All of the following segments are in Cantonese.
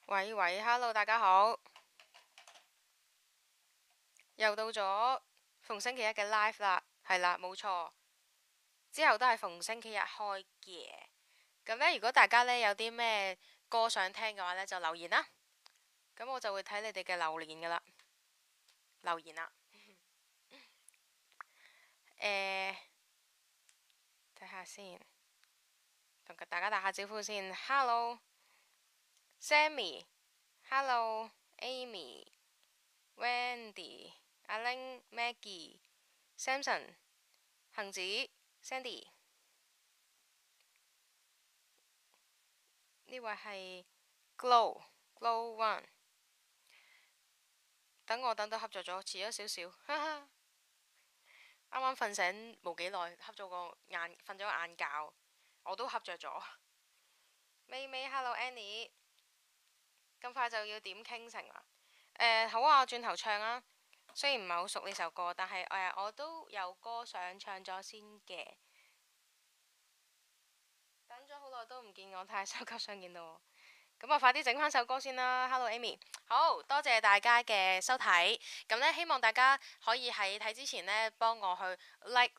喂喂，Hello，大家好，又到咗逢星期一嘅 live 啦，係啦，冇錯，之後都係逢星期日開嘅。咁呢，如果大家呢有啲咩歌想聽嘅話呢，就留言啦。咁我就會睇你哋嘅留言噶啦，留言啦。睇下先，同大家打下招呼先。Hello，Sammy，Hello，Amy，Wendy，阿 Ling，Maggie，Samson，恒子，Sandy，呢位係 Glow One。等我等到瞌着咗，遲咗少少，哈哈。啱啱瞓醒冇幾耐，瞌咗個晏，瞓咗個晏覺，我都瞌着咗。咪咪，Hello Annie，咁快就要點傾城啦？好啊，我轉頭唱啊。雖然唔係好熟呢首歌，但係我都有歌想唱咗先嘅。等咗好耐都唔見我，太收級想見到我。咁我快啲整翻首歌先啦。Hello Amy，好多謝大家嘅收睇。咁呢，希望大家可以喺睇之前呢，幫我去 like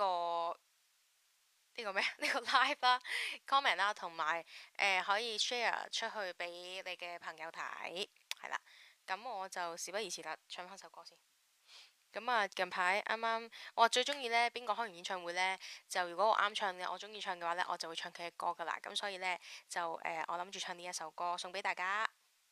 呢個咩？呢個 live 啦，comment 啦，同埋可以 share 出去俾你嘅朋友睇，係啦。咁我就事不宜遲啦，唱翻首歌先。咁啊，近排啱啱我話最中意呢邊個開完演唱會呢？就如果我啱唱嘅，我中意唱嘅話呢，我就會唱佢嘅歌噶啦。咁所以呢，就我諗住唱呢一首歌送俾大家。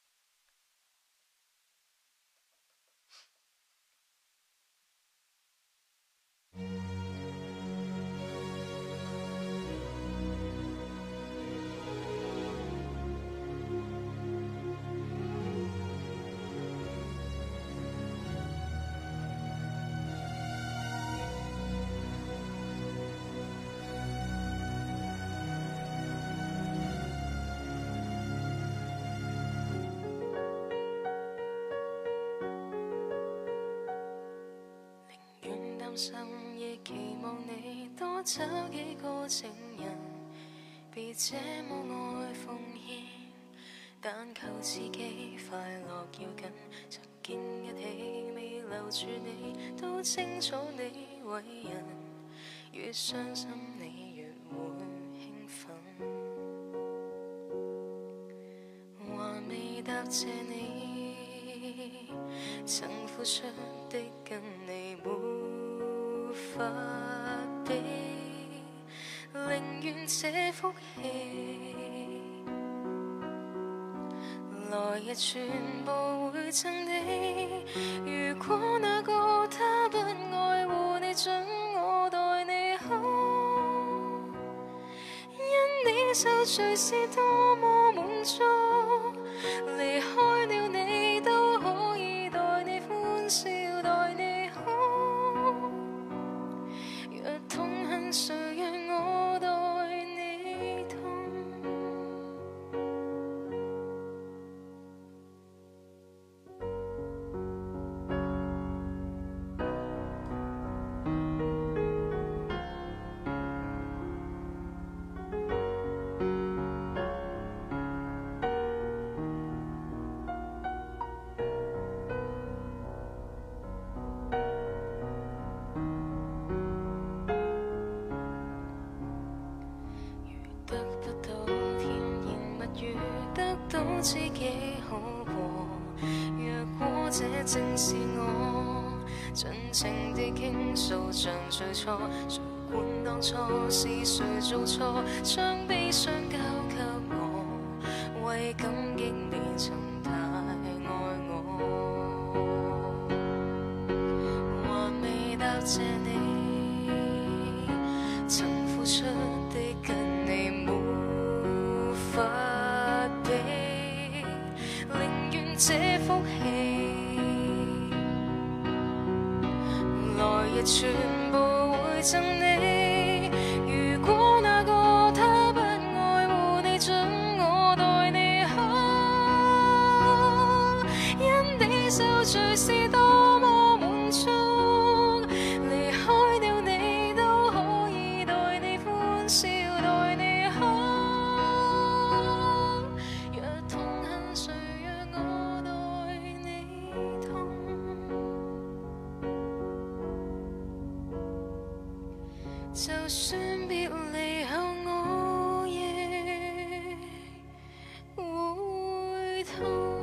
心亦期望你多找幾個情人，別這麼愛奉獻，但求自己快樂要緊。曾經一起未留住你，都清楚你為人，越傷心你越會興奮。還未答謝你曾付出的跟你無法比，寧願這福氣來日全部會贈你。如果那個他不愛護你，准我待你好，因你受罪是多麼滿足，離開了你都可以待你歡笑，待你好。若痛恨誰讓我待你痛。知己好過，若果這正是我盡情地傾訴，像最初，誰管當初是誰做錯，將悲傷交給我，為感激你曾太愛我，還未答謝你曾付出的跟你無法比。這福氣來日全部會贈你。如果那個他不愛護你，准我待你好，因你受罪是多麼滿足，離開了你都可以待你歡笑，待你好。若痛恨誰算別離後我亦會痛。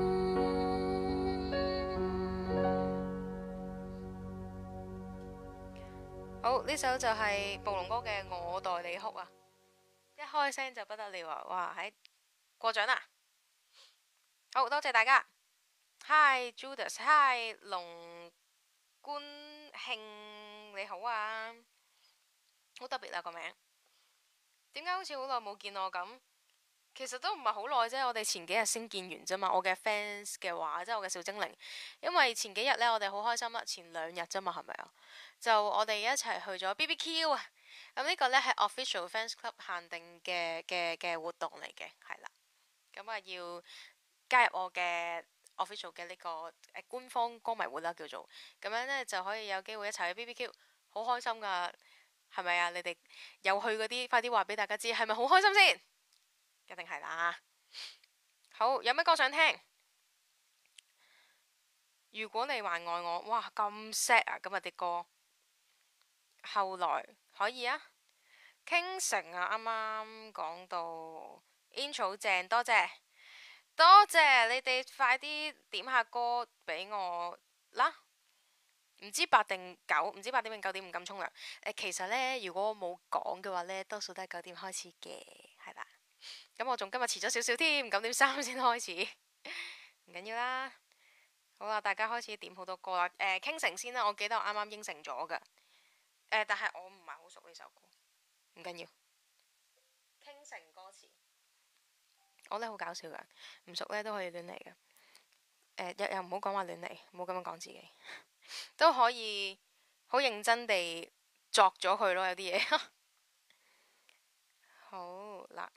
好，呢首就係暴龍哥嘅《我代你哭》啊！一開聲就不得了啊！哇，喺過獎啦！好多謝大家。Hi Judas，Hi 龍官慶，你好啊！好特別啊個名，點解好似好耐冇見我咁？其實都唔係好耐啫，我哋前幾日先見完啫嘛。我嘅 fans 嘅話，即係我嘅小精靈，因為前幾日呢，我哋好開心啦，前2日啫嘛，係咪啊？就我哋一齊去咗 BBQ 啊！咁呢個呢係 official fans club 限定嘅活動嚟嘅，係啦。咁啊要加入我嘅 official 嘅呢個官方歌迷會啦，叫做咁樣呢，就可以有機會一齊去 BBQ， 好開心噶，係咪啊？你哋有去嗰啲，快啲話俾大家知，係咪好開心先？一定係啦。好，有咩歌想聽？如果你還愛我，哇咁 sad 啊！今日啲歌，後來可以啊。傾城啊，啱啱講到 intro 好正，多謝多謝你哋，快啲點下歌俾我啦。唔知8定9，唔知8點定9點唔敢沖涼。其實呢，如果我冇講嘅話呢，多數都係9點開始嘅，係啦。咁我仲今日遲咗少少添，9點3先開始，唔緊要啦。好啦，大家開始點好多歌啦。傾城先啦，我記得我啱啱應承咗㗎。但係我唔係好熟呢首歌，唔緊要。傾城歌詞，我呢好搞笑㗎，唔熟呢都可以亂嚟嘅。又唔好講話亂嚟，唔好咁樣講自己，都可以好認真地作咗佢咯，有啲嘢。好啦。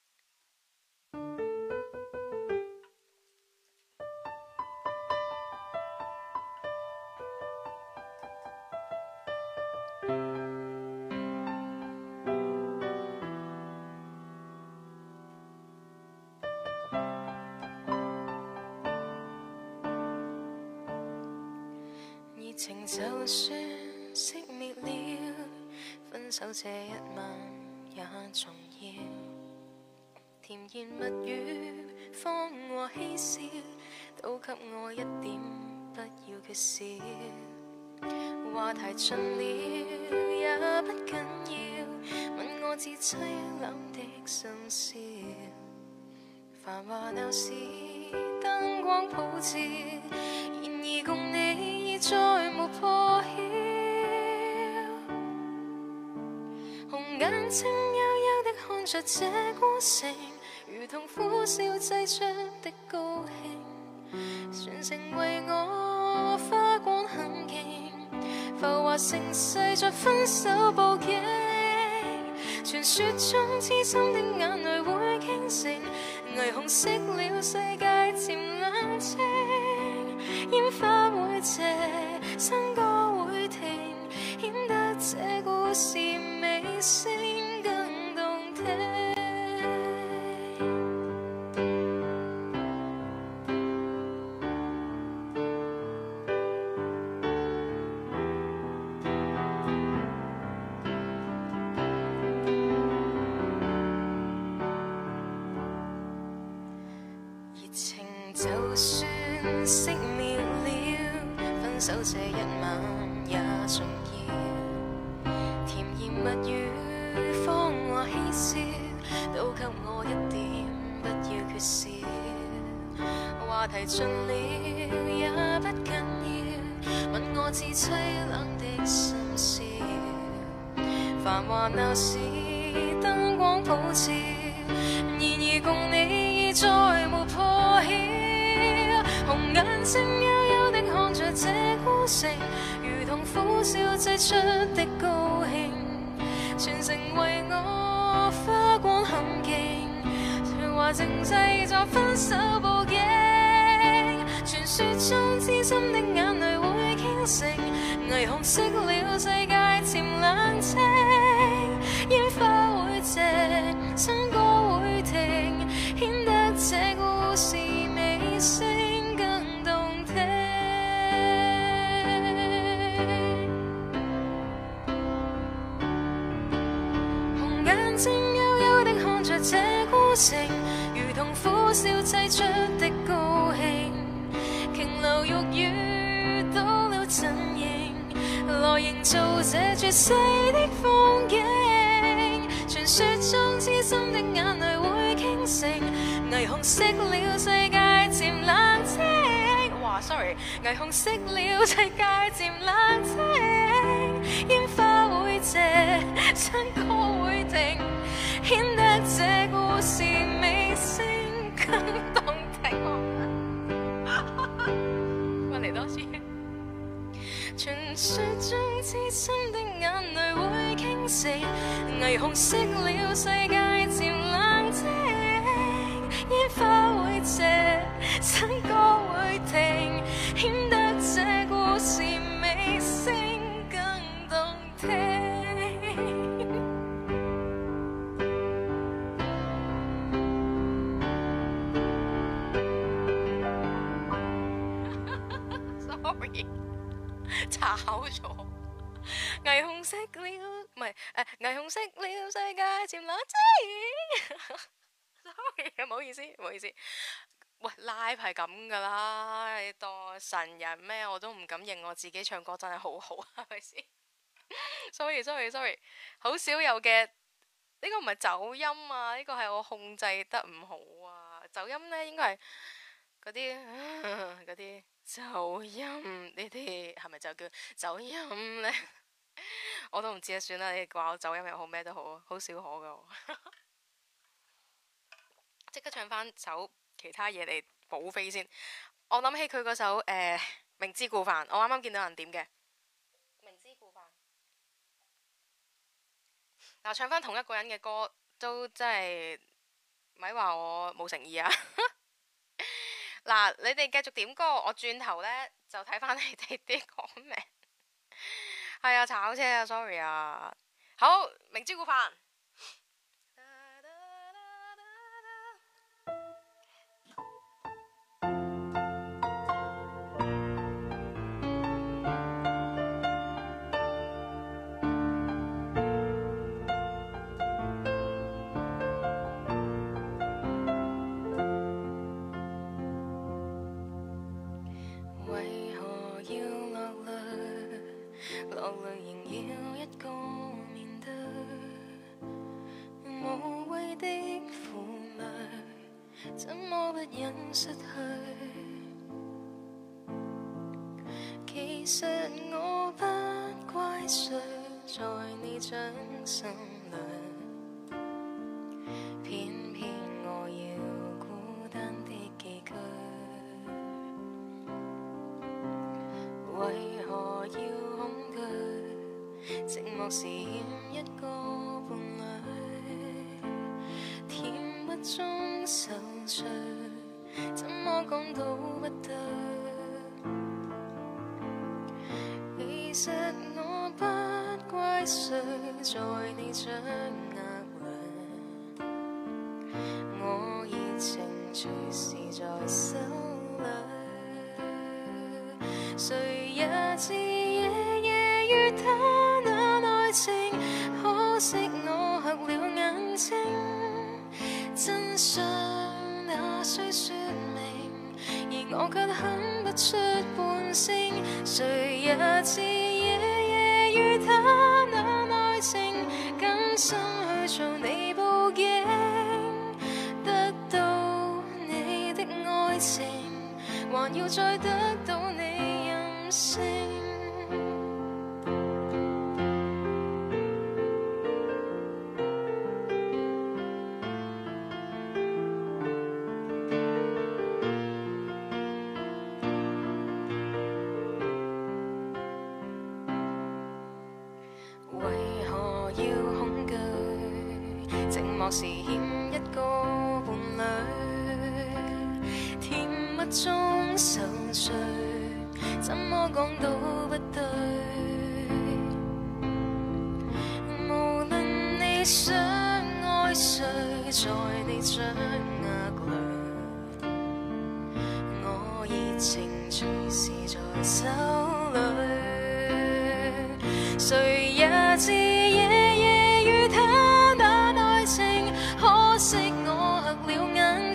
熱情就算熄滅了，分手這一晚也重要。甜言蜜語、謊和嬉笑，都給我一點，不要缺少。話題盡了也不緊要，問我至凄冷的深宵。繁華鬧市，燈光普照，然而共你已再沒破曉。紅眼睛幽幽的看着這孤城，如同苦笑擠出的高興，全城為我花光很勁，浮華盛世在分手佈景。傳說中痴心的眼淚會傾城，霓虹熄了世界漸冷清，煙花會謝，笙歌會停，顯得這故事尾聲更動聽。就算熄滅了，分手這一晚也重要。甜言蜜語、謊話嬉笑，都給我一點，不要缺少。話題盡了也不緊要，問我至凄冷的深宵。繁華鬧市，燈光普照，然而共你已再沒破曉。紅眼睛幽幽的看着這孤城，如同苦笑擠出的高興，全城為我花光很勁，繁華盛世在分手佈景。傳說中痴心的眼淚會傾城，霓虹熄了世界漸冷清，煙花會謝，笙歌會停，顯得這故事尾聲靜靜悠悠的看着這孤城，如同苦笑砌出的高興，瓊樓玉宇到了陣營，來營造這絕世的風景。傳說中痴心的眼淚會傾城，霓虹熄了世界漸冷清。哇 ，sorry， 霓虹熄了世界漸冷清，煙花會謝，笙歌會停，顯得這故事尾聲更動聽。我嚟多次。傳說中痴心的眼淚會傾城，霓虹熄了世界漸冷清，煙花會謝，笙歌會停，顯得這故事尾聲更動聽。Sorry。炒咗，霓虹熄了，唔係霓虹熄了世界漸冷清。Sorry， 唔好意思，唔好意思。喂，live 係咁噶啦，你當神人咩？我都唔敢認我自己唱歌真係好好，係咪先？Sorry，好少有嘅，呢個唔係走音啊，呢個係我控制得唔好啊。走音呢應該係嗰啲。走音呢啲係咪就叫走音呢？我都唔知啊，算啦，你話我走音又好咩都好，好少可噶。即刻唱翻首其他嘢嚟補飛先。我諗起佢嗰首明知故犯，我啱啱見到人點嘅明知故犯。嗱，唱翻同一個人嘅歌都真係咪話我冇誠意啊！嗱，你哋繼續點歌，我轉頭呢就睇翻你哋啲講名。係啊，炒車啊 ，sorry 啊。好，明知故犯。落淚仍要一個面對，無謂的負累，怎麼不忍失去？其實我不怪誰，在你掌心裏，偏偏我要孤單的寄居，為何要寂寞時欠一個伴侶，甜蜜中受罪，怎麼講都不對。其實我不怪誰，在你掌握裏，我熱情隨時在手裏，誰也知夜夜與他那愛情，可惜我黑了眼睛，真相那需說明，而我卻哼不出半聲，誰也知夜夜與他那愛情，甘心去做你報警，得到你的愛情，還要再得到你任性。時欠一個伴侶，甜蜜中受罪，怎麼講都不對。無論你想愛誰，在你掌握裏，我熱情隨時在手裏，誰也知夜夜與他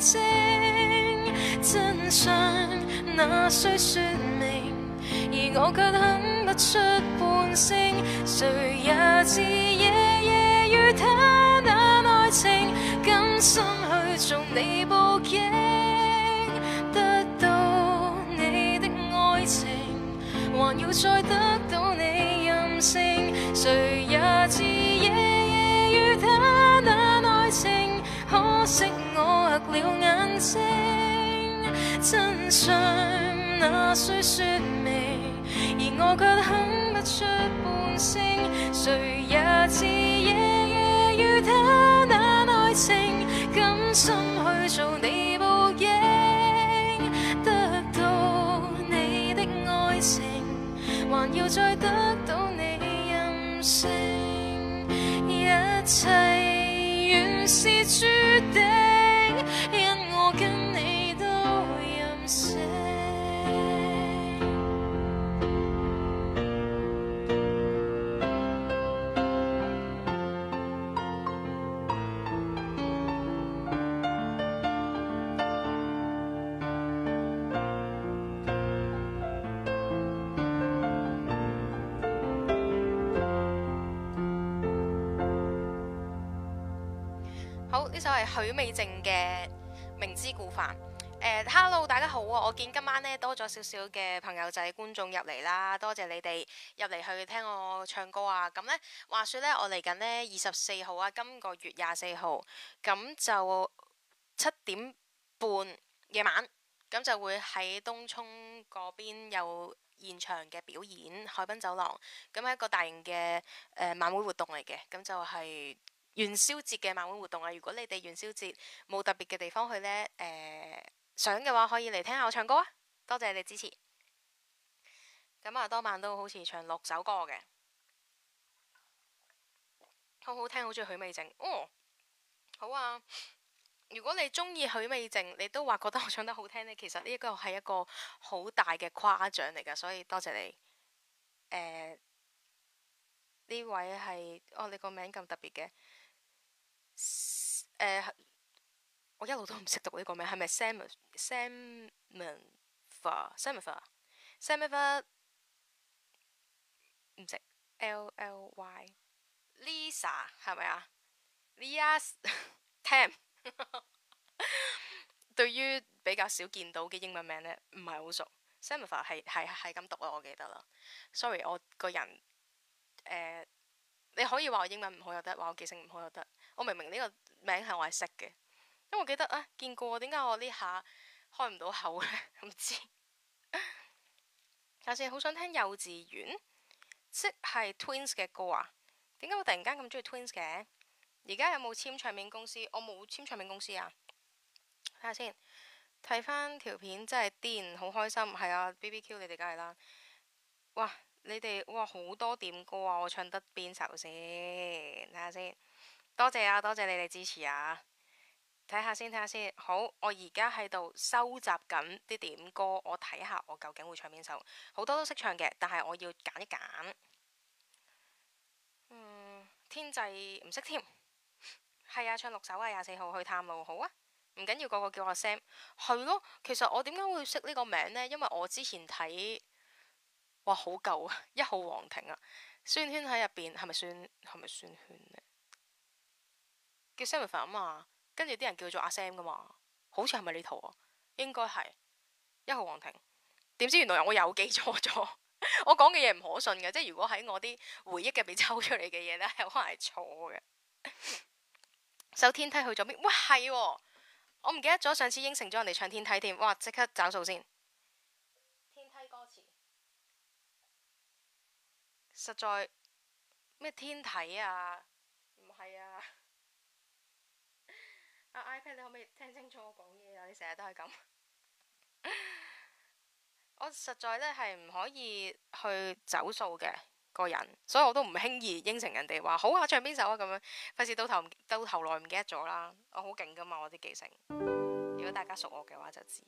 睛，真相哪需說明？而我卻哼不出半聲，誰也知夜夜與他那愛情，甘心去做你報警，得到你的愛情，還要再得到你任性，誰也知夜夜與他那愛情，可惜我黑了眼睛，真相哪需說明？而我卻哼不出半聲，誰也知夜夜與他那愛情，甘心去做你報應，得到你的愛情，還要再得到你任性，一切原是注定，因我跟你都任性。好，呢首係許美靜嘅《明知故犯》。Hello， 大家好啊！我見今晚呢多咗少少嘅朋友仔觀眾入嚟啦，多謝你哋入嚟去聽我唱歌啊！咁呢話說呢，我嚟緊呢24號啊，今個月24號，咁就7點半夜晚，咁就會喺東涌嗰邊有現場嘅表演，海濱走廊，咁係一個大型嘅晚會活動嚟嘅，咁就係元宵節嘅晚會活動啊！如果你哋元宵節冇特別嘅地方去呢，想嘅話可以嚟聽下我唱歌啊！多謝你支持。咁啊，當晚都好似唱6首歌嘅，好好聽，好中意許美靜。哦，好啊！如果你中意許美靜，你都話覺得我唱得好聽呢，其實呢一個係一個好大嘅誇獎嚟㗎，所以多謝你。呢位係你個名咁特別嘅。我一路都唔識讀呢個名，係咪 Samantha 唔識 LLY Lisa 係咪啊 Lias Tam 對於比較少見到嘅英文名呢，唔係好熟。Samantha 係咁讀咯，我記得啦。Sorry， 我個人你可以話我英文唔好又得，話我記性唔好又得。我明明呢個名係我係識嘅，因為我記得啊見過，點解我呢下開唔到口呢？唔知。有時好想聽幼稚園，即係 Twins 嘅歌啊？點解我突然間咁中意 Twins 嘅？而家有冇簽唱片公司？我冇簽唱片公司啊。睇下先，睇翻條片真係癲，好開心。係啊 ，BBQ 你哋梗係啦。哇！你哋哇好多點歌啊！我唱得邊首先？睇下先。多謝啊，多謝你哋支持啊！睇下先，睇下先。好，我而家喺度收集緊啲點歌，我睇下我究竟會唱邊首。好多都識唱嘅，但係我要揀一揀。天際唔識添。係啊，唱6首啊，24號去探路。好啊，唔緊要，個個叫我 Sam。係咯，其實我點解會識呢個名呢？因為我之前睇。哇，好舊啊！1號皇庭啊，孫圈喺入邊，係咪孫圈呢？叫 Samantha 啊嘛，跟住啲人叫做阿 Sam 噶嘛，好似係咪呢套啊？應該係1號皇庭。點知原來我有記錯咗，我講嘅嘢唔可信嘅，即係如果喺我啲回憶入邊抽出嚟嘅嘢呢，有可能係錯嘅。首天梯去咗邊？哇，係喎，我唔記得咗上次應承咗人哋唱天梯添。哇，即刻找數先。實在咩天體啊？唔係啊！iPad 你可唔可以聽清楚我講嘢啊？你成日都係咁。我實在呢係唔可以去走數嘅個人，所以我都唔輕易應承人哋話好啊，唱邊首啊咁樣，費事到頭來唔記得咗啦。我好勁噶嘛，我啲記性。如果大家熟我嘅話就知。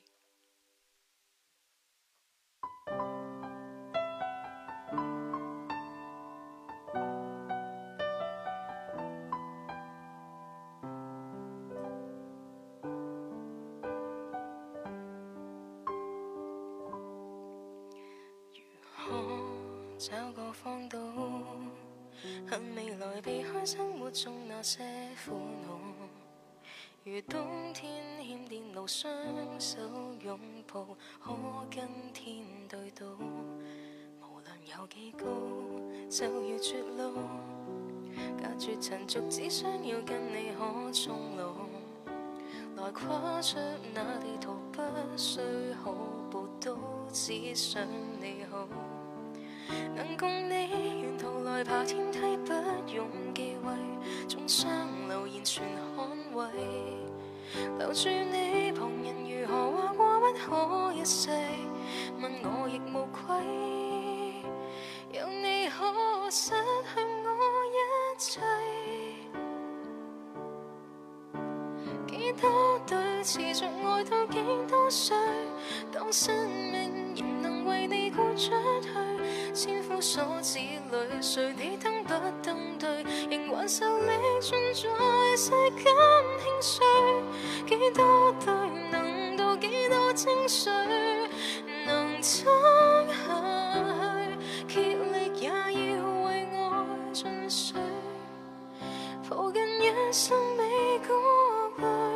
找個荒島，恨未來避開生活中那些苦惱。如冬天欠電路，雙手擁抱，可跟天對賭。無論有幾高，就如絕路，隔絕塵俗，只想要跟你可終老。來跨出那地圖，不需好步都只想你好。能共你沿途來爬天梯，不用忌諱，中傷留言全捍衛。留住你，旁人如何話過不可一世，問我亦無愧。有你可失去我一切。幾多對持續愛到幾多歲，當生命仍能為你豁出去，千夫所指裏，誰你登不登對，仍還受力盡在世間輕碎。幾多對能渡幾多清水，能撐下去，竭力也要為愛盡瘁，抱緊一生美過淚。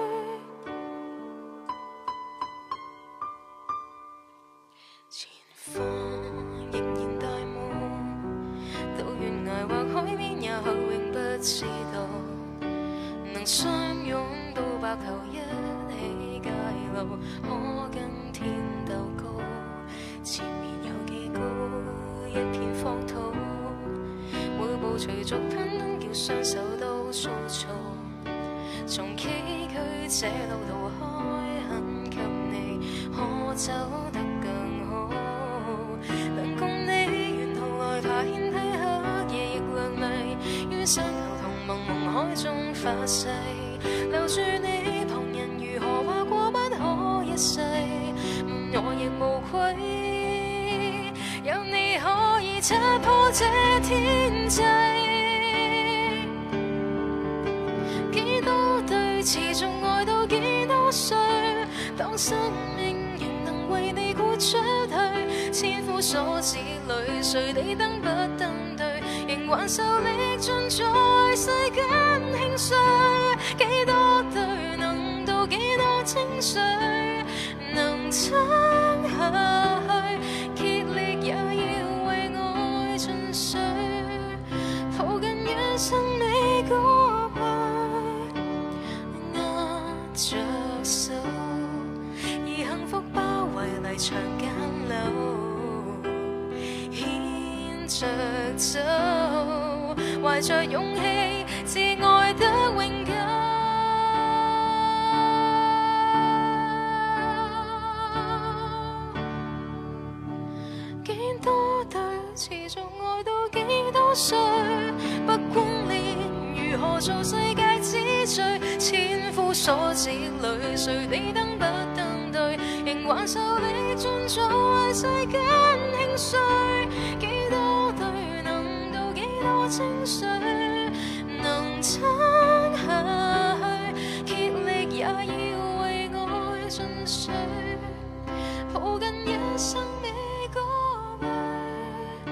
前方仍然大霧，到懸崖或海邊也許永不知道，能相擁到白頭一起街路，可跟天鬥高。前面有幾高，一片荒土，每步隨逐攀登，叫雙手都粗糙。從崎嶇這路途開，很給你可走得更好。能共你沿途來爬天梯，黑夜亦亮麗，於山頭同茫茫海中發誓。留住你，旁人如何話過不可一世，問我亦無愧。有你可以拆破這天際。幾多對持續愛到幾多歲，當生命仍能為你豁出去，千夫所指裏，誰你登不登對，仍還受力盡在世間輕碎。幾多對能渡幾多清水，能撐下去，竭力也要為愛盡瘁，抱緊一生美過去，握着手，以幸福包圍離場間路，牽着走，懷着勇氣，自愛得永久。幾多對持續愛到幾多歲，不轟烈如何做世界之最，千夫所指裏，誰你登不登對，仍還受力盡在世間輕碎。幾多對能渡幾多清水，能撐下去，竭力也要為愛盡瘁，抱緊一生美過去。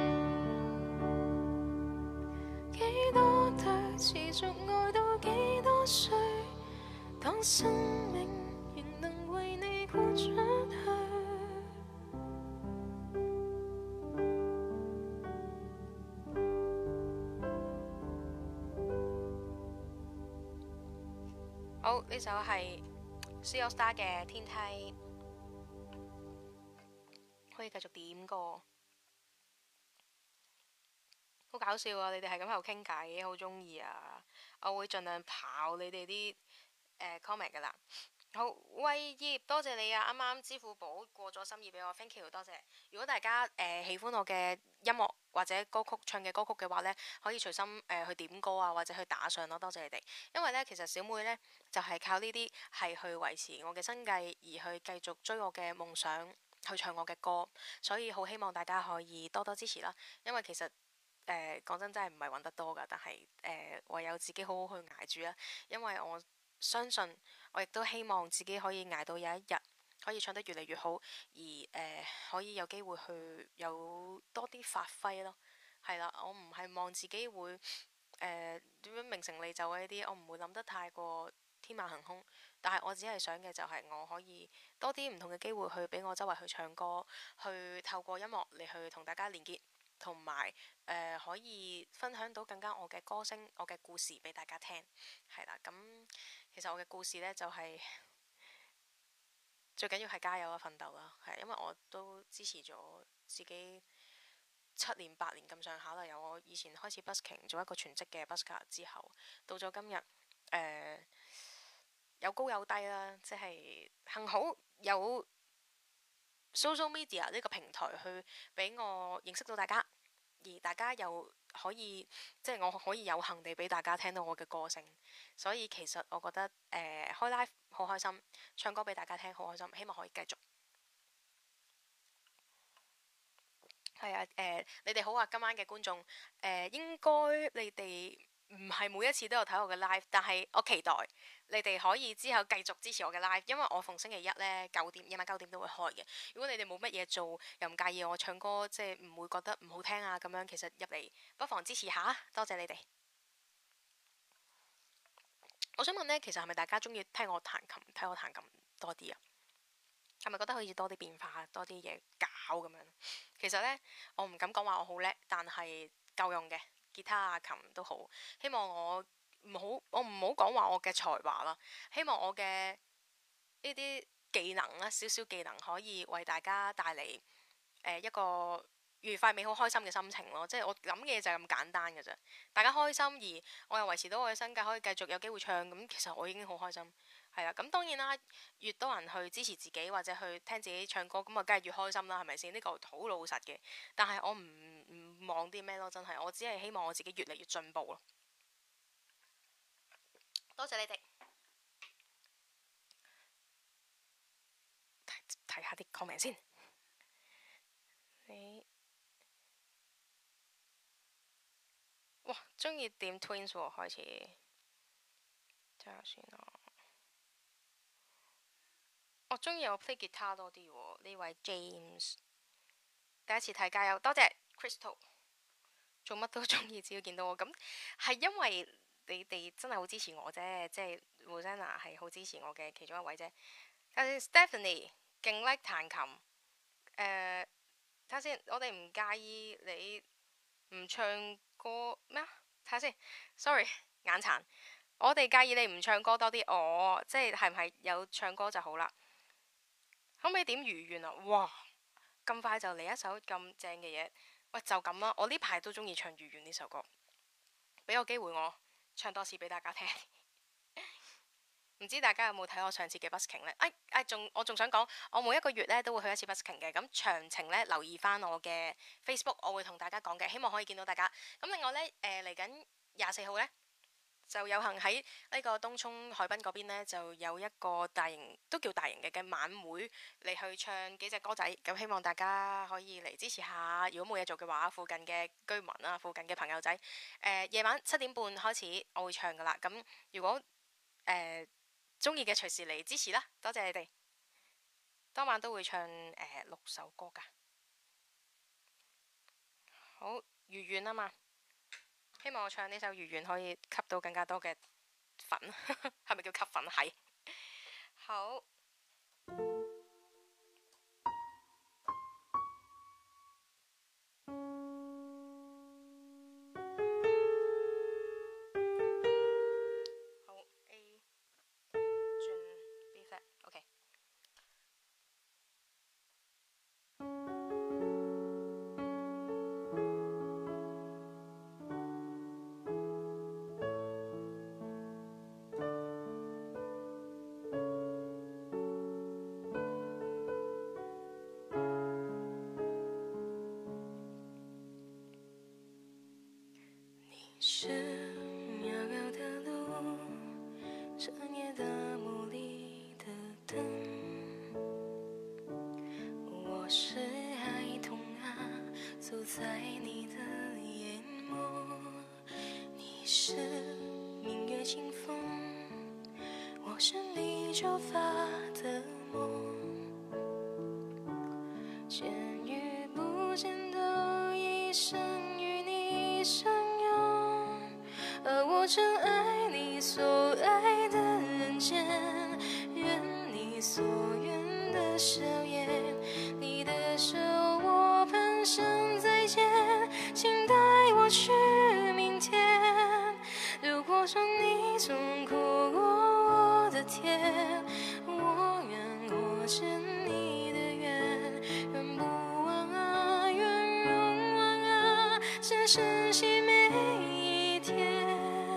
幾多對持續愛到幾多歲，當生命仍能為你豁出去。好，呢首係 C AllStar 嘅天梯，可以繼續點歌。好搞笑啊！你哋係咁喺度傾偈，好中意啊！我會盡量刨你哋啲comment 噶啦。好，威業，多謝你啊！啱啱支付寶過咗心意俾我 ，thank you，多謝。如果大家喜歡我嘅音樂或者歌曲唱嘅歌曲嘅話呢，可以隨心去點歌啊，或者去打賞咯，多謝你哋。因為呢，其實小妹呢，就係靠呢啲係去維持我嘅生計，而去繼續追我嘅夢想，去唱我嘅歌。所以好希望大家可以多多支持啦。因為其實講真係唔係揾得多㗎，但係唯有自己好好去捱住啦。因為我相信，我亦都希望自己可以捱到有一日可以唱得越嚟越好，而可以有機會去有多啲發揮咯。係啦，我唔係望自己會點樣名成利就呢啲，我唔會諗得太過天馬行空。但係我只係想嘅就係我可以多啲唔同嘅機會去俾我周圍去唱歌，去透過音樂嚟去同大家連結，同埋可以分享到更加我嘅歌聲、我嘅故事俾大家聽。係啦，咁其實我嘅故事呢，就係最緊要係加油啊、奮鬥啦。係因為我都支持咗自己7年8年咁上下啦，由我以前開始 busking 做一個全職嘅 busker 之後，到咗今日有高有低啦，即係幸好有 social media 呢個平台去俾我認識到大家，而大家又可以即係我可以有幸地俾大家聽到我嘅歌聲，所以其實我覺得開 live 好開心，唱歌俾大家聽好開心，希望可以繼續。係啊，你哋好啊，今晚嘅觀眾，應該你哋唔係每一次都有睇我嘅 live，但係我期待你哋可以之後繼續支持我嘅 live，因為我逢星期一呢夜晚9點都會開嘅。如果你哋冇乜嘢做，又唔介意我唱歌，即係唔會覺得唔好聽啊咁樣，其實入嚟不妨支持下，多謝你哋。我想問呢，其實係咪大家中意聽我彈琴，睇我彈琴多啲啊？係咪覺得可以多啲變化，多啲嘢搞咁樣？其實呢，我唔敢講話我好叻，但係夠用嘅，吉他啊、琴都好。希望我唔好講話我嘅才華啦。希望我嘅呢啲技能啦，少少技能可以為大家帶嚟一個愉快、美好、開心嘅心情咯。即係我諗嘅嘢就係咁簡單嘅啫。大家開心，而我又維持到我嘅身價，可以繼續有機會唱，咁其實我已經好開心。係啦，咁當然啦，越多人去支持自己或者去聽自己唱歌，咁啊，梗係越開心啦，係咪先？呢個好老實嘅。但係我唔望啲咩咯，真係，我只係希望我自己越嚟越進步咯。多謝你哋。睇下啲 comment 先。你哇，中意點 Twins 喎，開始睇下先啦。我中意我 play 吉他多啲喎。呢位 James 第一次睇，加油，多謝 Crystal。做乜都中意，只要見到我咁，係因為你哋真係好支持我啫，即係 Rosanna 係好支持我嘅其中一位啫。睇下 Stephanie 勁叻彈琴，睇下先，我哋唔介意你唔唱歌咩啊？睇下先，sorry 眼殘，我哋介意你唔唱歌多啲，即係唔係有唱歌就好啦？可唔可以點如願啊？哇，咁快就嚟一首咁正嘅嘢！喂，就咁啦，我呢排都中意唱《如願》呢首歌，俾個機會我唱多次俾大家聽。唔知大家有冇睇我上次嘅 busking 呢？我仲想講，我每一個月呢都會去一次 busking 嘅，咁詳情呢，留意翻我嘅 Facebook，我會同大家講嘅，希望可以見到大家。咁另外呢，嚟緊24號呢，就有幸喺呢個東涌海濱嗰邊呢，就有一個大型都叫大型嘅晚會嚟去唱幾隻歌仔，咁希望大家可以嚟支持下。如果冇嘢做嘅話，附近嘅居民啊，附近嘅朋友仔，夜晚7點半開始我會唱噶啦。咁如果中意嘅隨時嚟支持啦，多謝你哋。當晚都會唱6首歌噶，好如願啊嘛。希望我唱呢首《如願》可以吸到更加多嘅粉，係咪叫吸粉？係。好。好 A 轉 B flat，OK。是渺渺的路，深夜的墓裡的燈。我是孩童啊，走在你的眼眸。你是明月清風，我是你就發的夢。 见与不见都一生与你相拥，而我真爱你所爱的人间，愿你所愿的笑颜，你的手我蹒跚再见，请带我去明天。如果说你曾哭过我的甜，我愿活成你的缘，缘不完啊，缘永完啊，只珍惜每一天。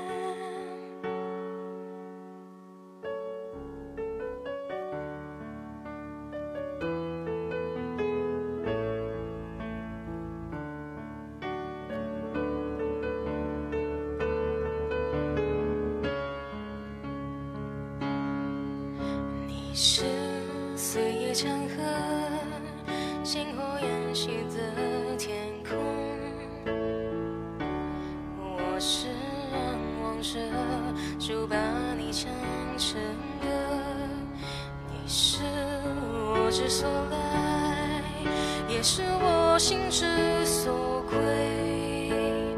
是岁月长河，星火延续的天空。我是让望着就把你唱成歌，你是我之所来，也是我心之所归。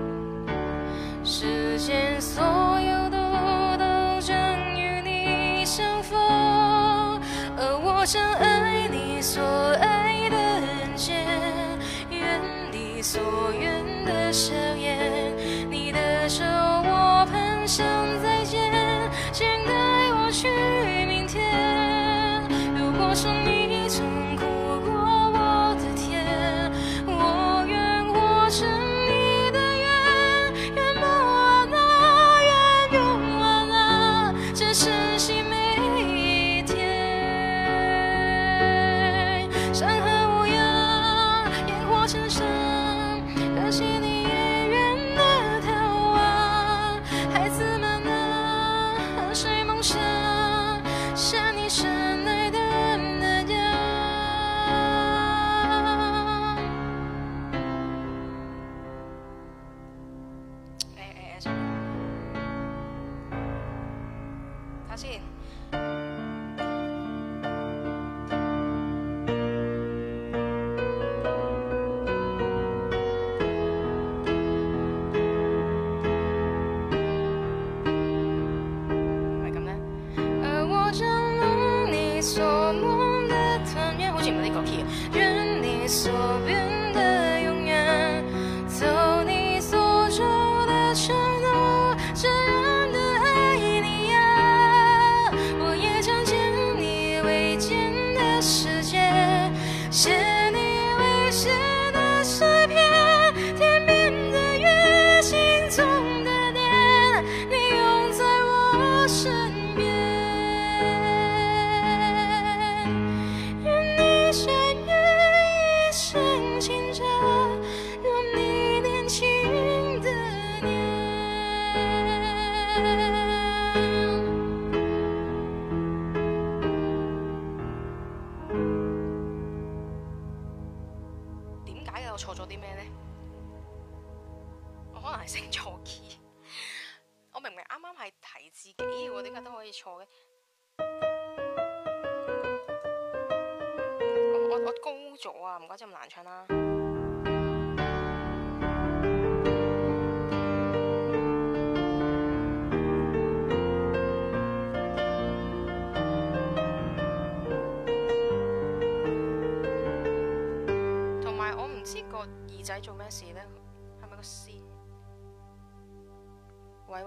世间所有的都将与你相逢，我真爱你所爱的人间，愿你所愿的笑颜，你的手我蹒跚再见，请带我去明天。如果说你曾哭过我的甜，我愿活成你的缘，缘不完啊，缘永完啊，只珍惜每一天。山河无恙，烟火成伤，可惜你也远的逃亡。孩子们啊，和谁梦想像你深爱的那样？睇先。所梦的团圆，好似唔係呢個 key。願你所願的永遠，走你所走的承諾，這樣的愛你呀。我也將見你未見的世界，寫你未寫的詩篇，天邊的月，心中的念，你永在我身邊。弦乐一生牵着，如你年轻的年。點解嘅？我錯咗啲咩呢？我可能係升錯 key。我明明啱啱係提自己喎，點解都可以錯嘅？我高咗啊，唔怪之咁難唱啦。同埋我唔知個耳仔做咩事呢？係咪個線？喂，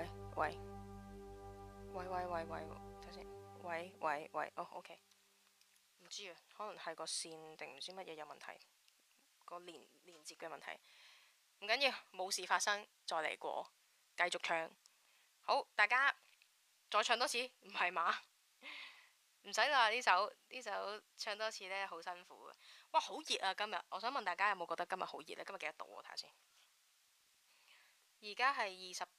睇先，喂，哦 ，OK。唔知啊，可能係個線定唔知乜嘢有問題，個連接嘅問題。唔緊要，冇事發生，再嚟過，繼續唱。好，大家再唱多次，唔係嘛？唔使啦，呢首唱多次呢，好辛苦嘅。哇，好熱啊！今日，我想問大家有冇覺得今日好熱呢？今日幾多度啊？睇下先。而家係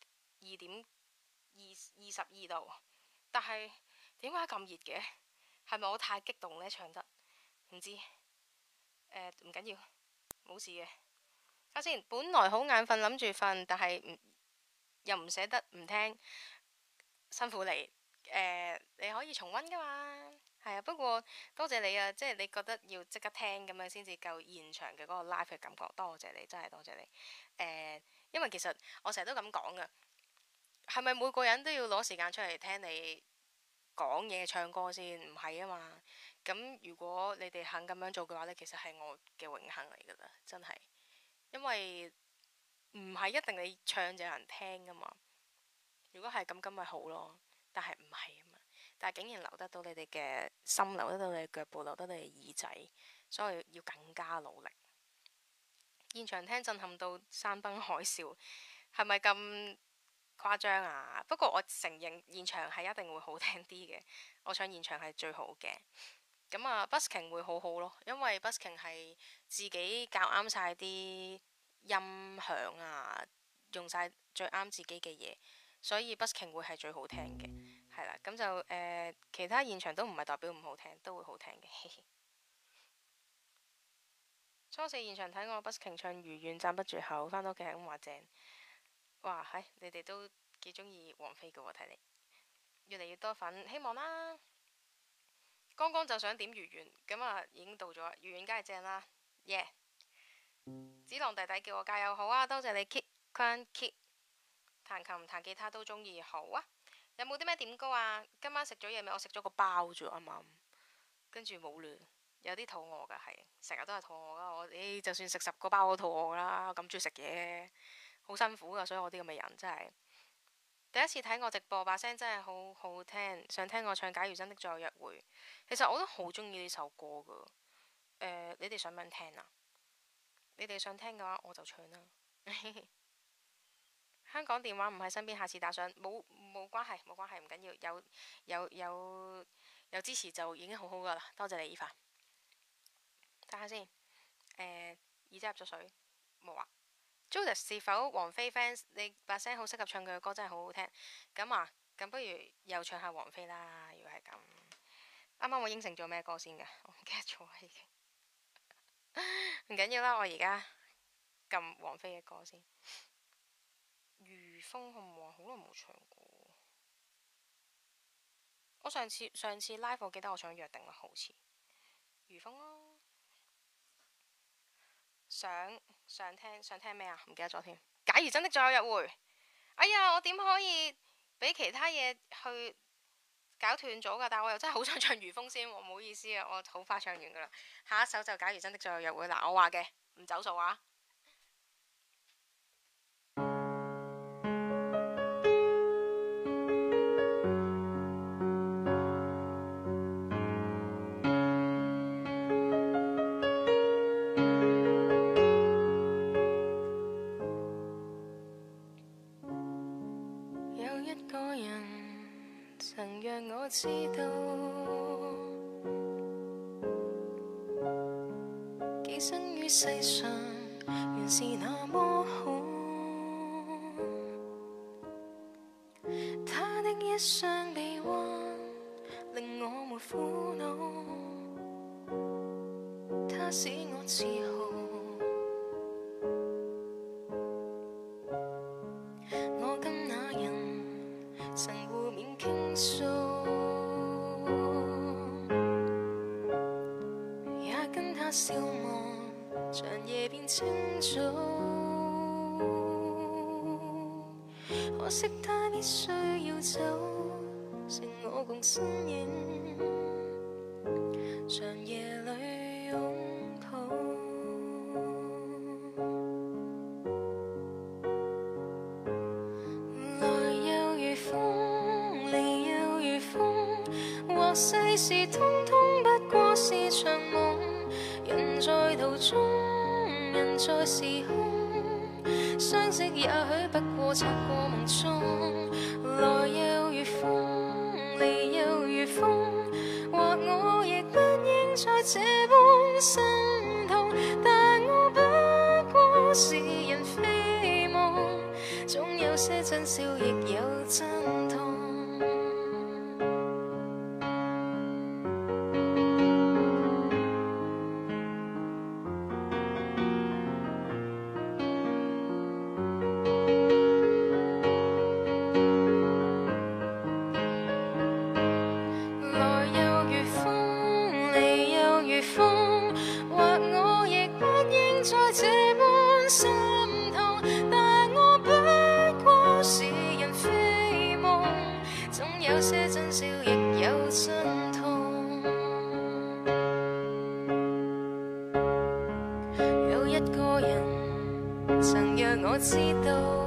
22度，但係點解咁熱嘅？係咪我太激動呢？唱得唔知唔緊要，冇事嘅。睇下先，本來好眼瞓，諗住瞓，但係又唔捨得唔聽，辛苦你。你可以重溫噶嘛， 係啊，不過多謝你啊，即係你覺得要即刻聽咁樣先至夠現場嘅嗰個 live 嘅感覺，多謝你，真係多謝你。因為其實我成日都咁講噶，係咪每個人都要攞時間出嚟聽你講嘢唱歌先？唔係啊嘛。咁如果你哋肯咁樣做嘅話呢，其實係我嘅榮幸嚟噶啦，真係。因為唔係一定你唱就有人聽噶嘛。如果係咁咪好咯，但係唔係啊嘛。但係竟然留得到你哋嘅心，留得到你嘅腳步，留得到你嘅耳仔，所以要更加努力。現場聽震撼到山崩海嘯，係咪咁誇張啊？不過我承認現場係一定會好聽啲嘅，我唱現場係最好嘅。咁啊，busking 會好好咯，因為 busking 係自己校啱晒啲音響啊，用晒最啱自己嘅嘢，所以 busking 會係最好聽嘅。係啦，咁就其他現場都唔係代表唔好聽，都會好聽嘅。初四現場睇我 busking 唱如願讚不絕口，翻到屋企係咁話正。哇，係你哋都幾中意王菲嘅喎，睇嚟越嚟越多粉，希望啦。剛剛就想點如願，咁啊已經到咗，如願梗係正啦，耶！子浪弟弟叫我加油，好啊，多謝你 keep keep 彈琴彈吉他都中意，好啊。有冇啲咩點歌啊？今晚食咗嘢未？我食咗個包啫，啱啱，跟住冇亂，有啲肚餓噶，係成日都係肚餓噶。我就算食10個包都肚餓啦，我咁中意食嘢，好辛苦噶，所以我啲咁嘅人真係。第一次睇我直播，把聲真係好好聽，想聽我唱《假如真的再有約會》。其實我都好中意呢首歌噶。你哋想唔想聽啊？你哋想聽嘅話，我就唱啦。香港電話唔喺身邊，下次打上冇關係，冇關係，唔緊要，有支持就已經好好噶啦。多謝你，Eva。睇下先，耳仔入咗水冇啊？Judas 是否王菲 fans？你把聲好適合唱佢嘅歌，真係好好聽。咁啊，咁不如又唱下王菲啦。如果係咁，啱啱我應承咗咩歌先㗎？我唔記得咗已經。唔緊要啦，我而家撳王菲嘅歌先。如風好唔好？好耐冇唱過。我上次 live 我記得我唱約定啦，好似如風咯。想聽咩啊？唔記得咗添。假如真的再有約會，哎呀，我點可以俾其他嘢去搞斷咗噶？但係我又真係好想唱如風先，唔好意思啊，我好快唱完噶啦。下一首就假如真的再有約會嗱，我話嘅唔走數啊。曾讓我知道，寄生於世上原是那麼好。他的一雙臂彎令我沒苦惱，他使我自豪。我跟那人曾互勉傾訴，也跟他笑望，長夜變清早。可惜他必須要走，剩我共身影，長夜裏擁抱。來又如風，離又如風，或世事通通不過是場夢。人在途中，人在時空，相識也許不過擦過夢中。來又如風，離又如風，或我亦不應再這般心痛，但我不過是人非夢，總有些真笑亦有真痛。來又如風， 心痛，但我不過是人非夢，總有些真笑，亦有真痛。有一個人曾讓我知道，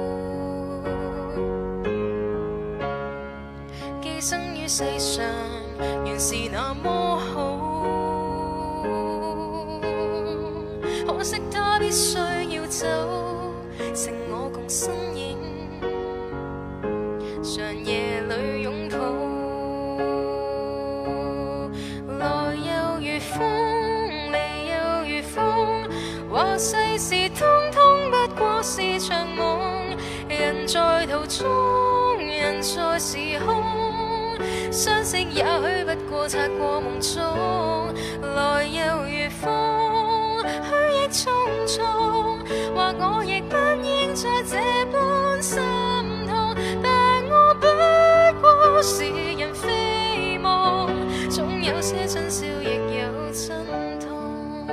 寄生於世上原是那麼好，可惜他必須要走，剩我共身影，長夜裏擁抱，來又如風，離又如風，話世事通通不過是場夢，人在途中，人在時空，相識也許不過擦過夢中，來又如風，去亦匆匆，或我亦不應再這般心痛，但我不過是人非夢，總有些真笑，亦有真痛，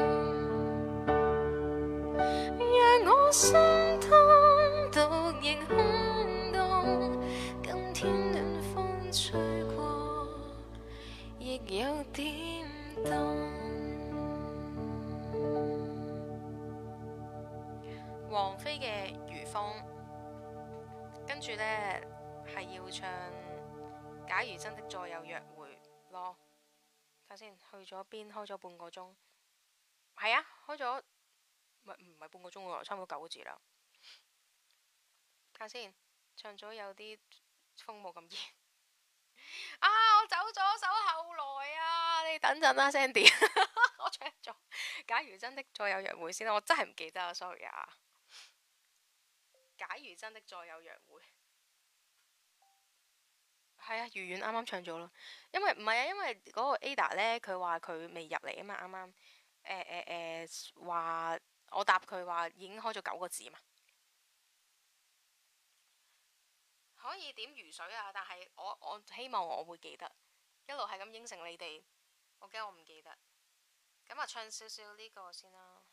讓我心痛獨仍空洞，今天暖風吹過，亦有點凍。王菲嘅《如風》，跟住呢係要唱《假如真的再有約會》咯。睇下先，去咗邊？開咗半個鐘，係啊，開咗唔係半個鐘喎，差唔多9個字啦。睇下先，唱咗有啲風冇咁熱。啊！我走咗首後來啊，你等陣啦 ，Sandy 。我唱咗《假如真的再有約會》先啦，我真係唔記得啊 ，sorry 啊。假如真的再有約會，係啊，愉園啱啱唱咗咯。因為唔係啊，因為嗰個 Ada 呢，佢話佢未入嚟啊嘛，啱啱話我答佢話已經開咗9個字嘛。可以點魚水啊，但係我希望我會記得，一路係咁應承你哋，我驚我唔記得。咁啊，唱少少呢個先啦。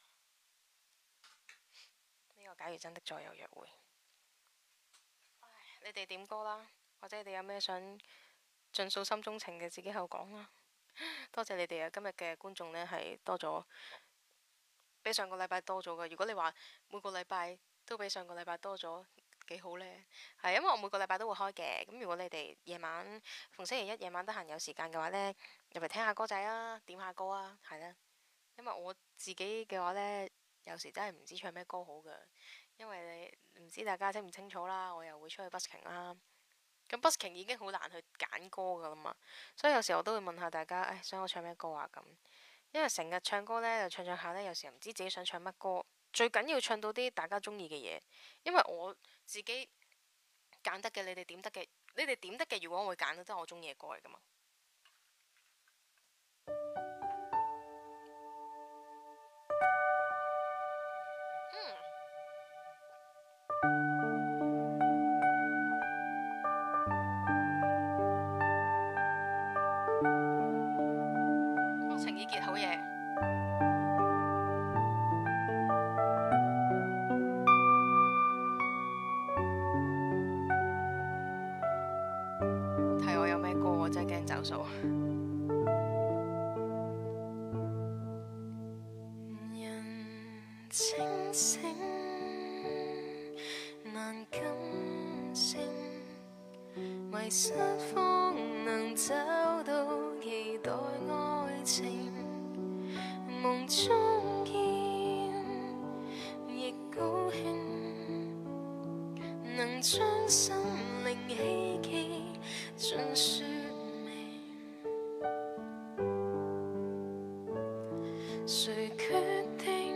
呢個假如真的再有約會，唉，你哋點歌啦，或者你哋有咩想盡訴心中情嘅，自己喺度講啦。多謝你哋啊！今日嘅觀眾呢係多咗，比上個禮拜多咗㗎。如果你話每個禮拜都比上個禮拜多咗，幾好呢？係因為我每個禮拜都會開嘅。咁如果你哋夜晚逢星期一夜晚得閒有時間嘅話呢，入嚟聽下歌仔啊，點下歌啊，係啦。因為我自己嘅話呢，有時真係唔知唱咩歌好㗎，因為你唔知大家清唔清楚啦。我又會出去 busking 啦，咁 busking 已經好難去揀歌㗎啦嘛，所以有時我都會問下大家，誒，想我唱咩歌啊咁。因為成日唱歌呢，就唱唱下呢，有時候唔知自己想唱乜歌。最緊要唱到啲大家中意嘅嘢，因為我自己揀得嘅，你哋點得嘅，你哋點得嘅，如果我會揀都係我中意嘅歌嚟㗎嘛。情意結好嘢。睇我有咩歌，我真係驚走數。人清醒難感性，迷失方能找到期待愛情，夢中見亦高興，能將心靈希冀盡說明，誰決定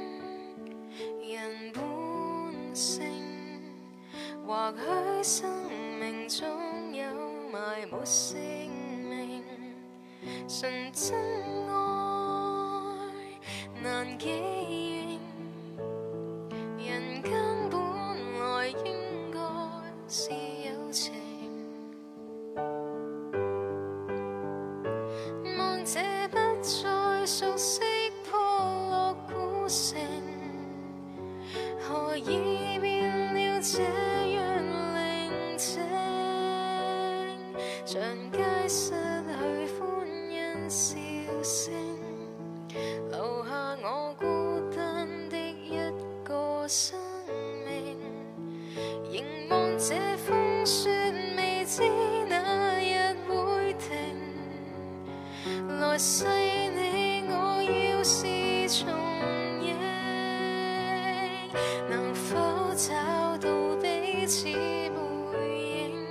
人本性？或許生命中有埋沒姓名，純真愛難記認，人間本來應該是有情，望這不再熟悉破落古城， 生命，凝望這風雪，未知哪日會停。來世你我要是重映，能否找到彼此背影？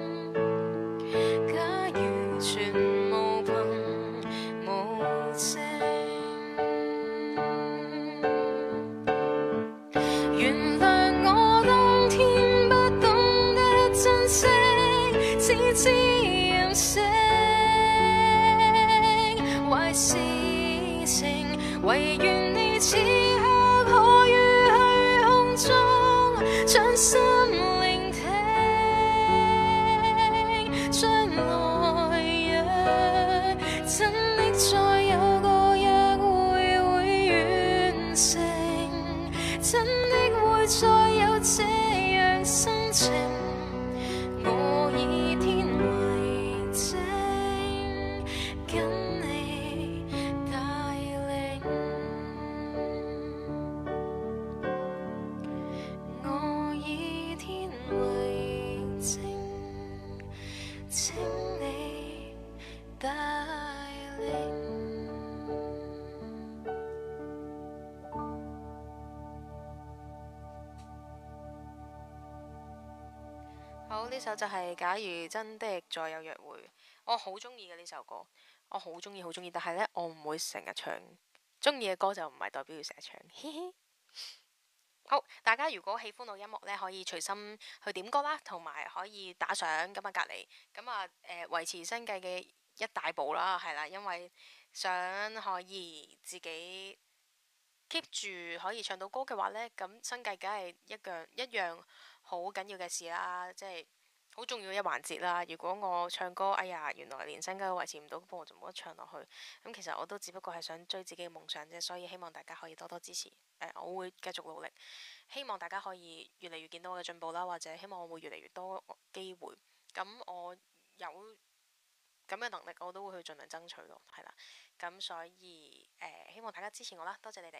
假如全無憑無證，原諒我當天不懂得珍惜，只知任性。壞事情，唯願你此刻可於虛空中將心聆聽。將來若真的再有個約會完成，真的會再有這樣心情。我以天為證，跟你帶領。我以天為證，請你帶領。好，呢首就係假如真的再有約會，我好中意嘅呢首歌，我好中意好中意，但係呢，我唔會成日唱，中意嘅歌就唔係代表要成日唱，嘻嘻。好，大家如果喜歡我音樂呢，可以隨心去點歌啦，同埋可以打賞咁啊隔離，咁啊維持生計嘅一大步啦，係啦，因為想可以自己 keep 住可以唱到歌嘅話呢，咁生計梗係一樣好緊要嘅事啦，即係好重要嘅一環節啦。如果我唱歌，哎呀，原來連生計都維持唔到，咁我就冇得唱落去。咁其實我都只不過係想追自己嘅夢想啫，所以希望大家可以多多支持。我會繼續努力，希望大家可以越嚟越見到我嘅進步啦，或者希望我會越嚟越多機會。咁我有咁嘅能力，我都會去盡量爭取咯，係啦。咁所以希望大家支持我啦，多謝你哋。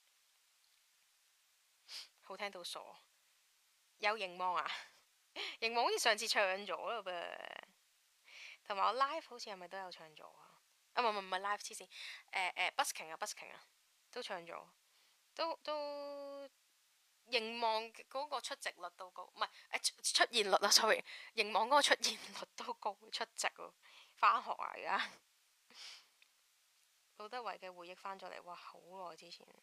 好聽到傻，有凝望啊！凝望好似上次唱咗啦噃，同埋我 live 好似係咪都有唱咗啊？唔係 live 黐線，busking 啊 busking 啊，都唱咗，都凝望嗰個出席率都高，唔係出現率啊 ，sorry， 凝望嗰個出現率都高，出席喎，返學啊而家。路德維嘅回憶返咗嚟，哇！好耐之前，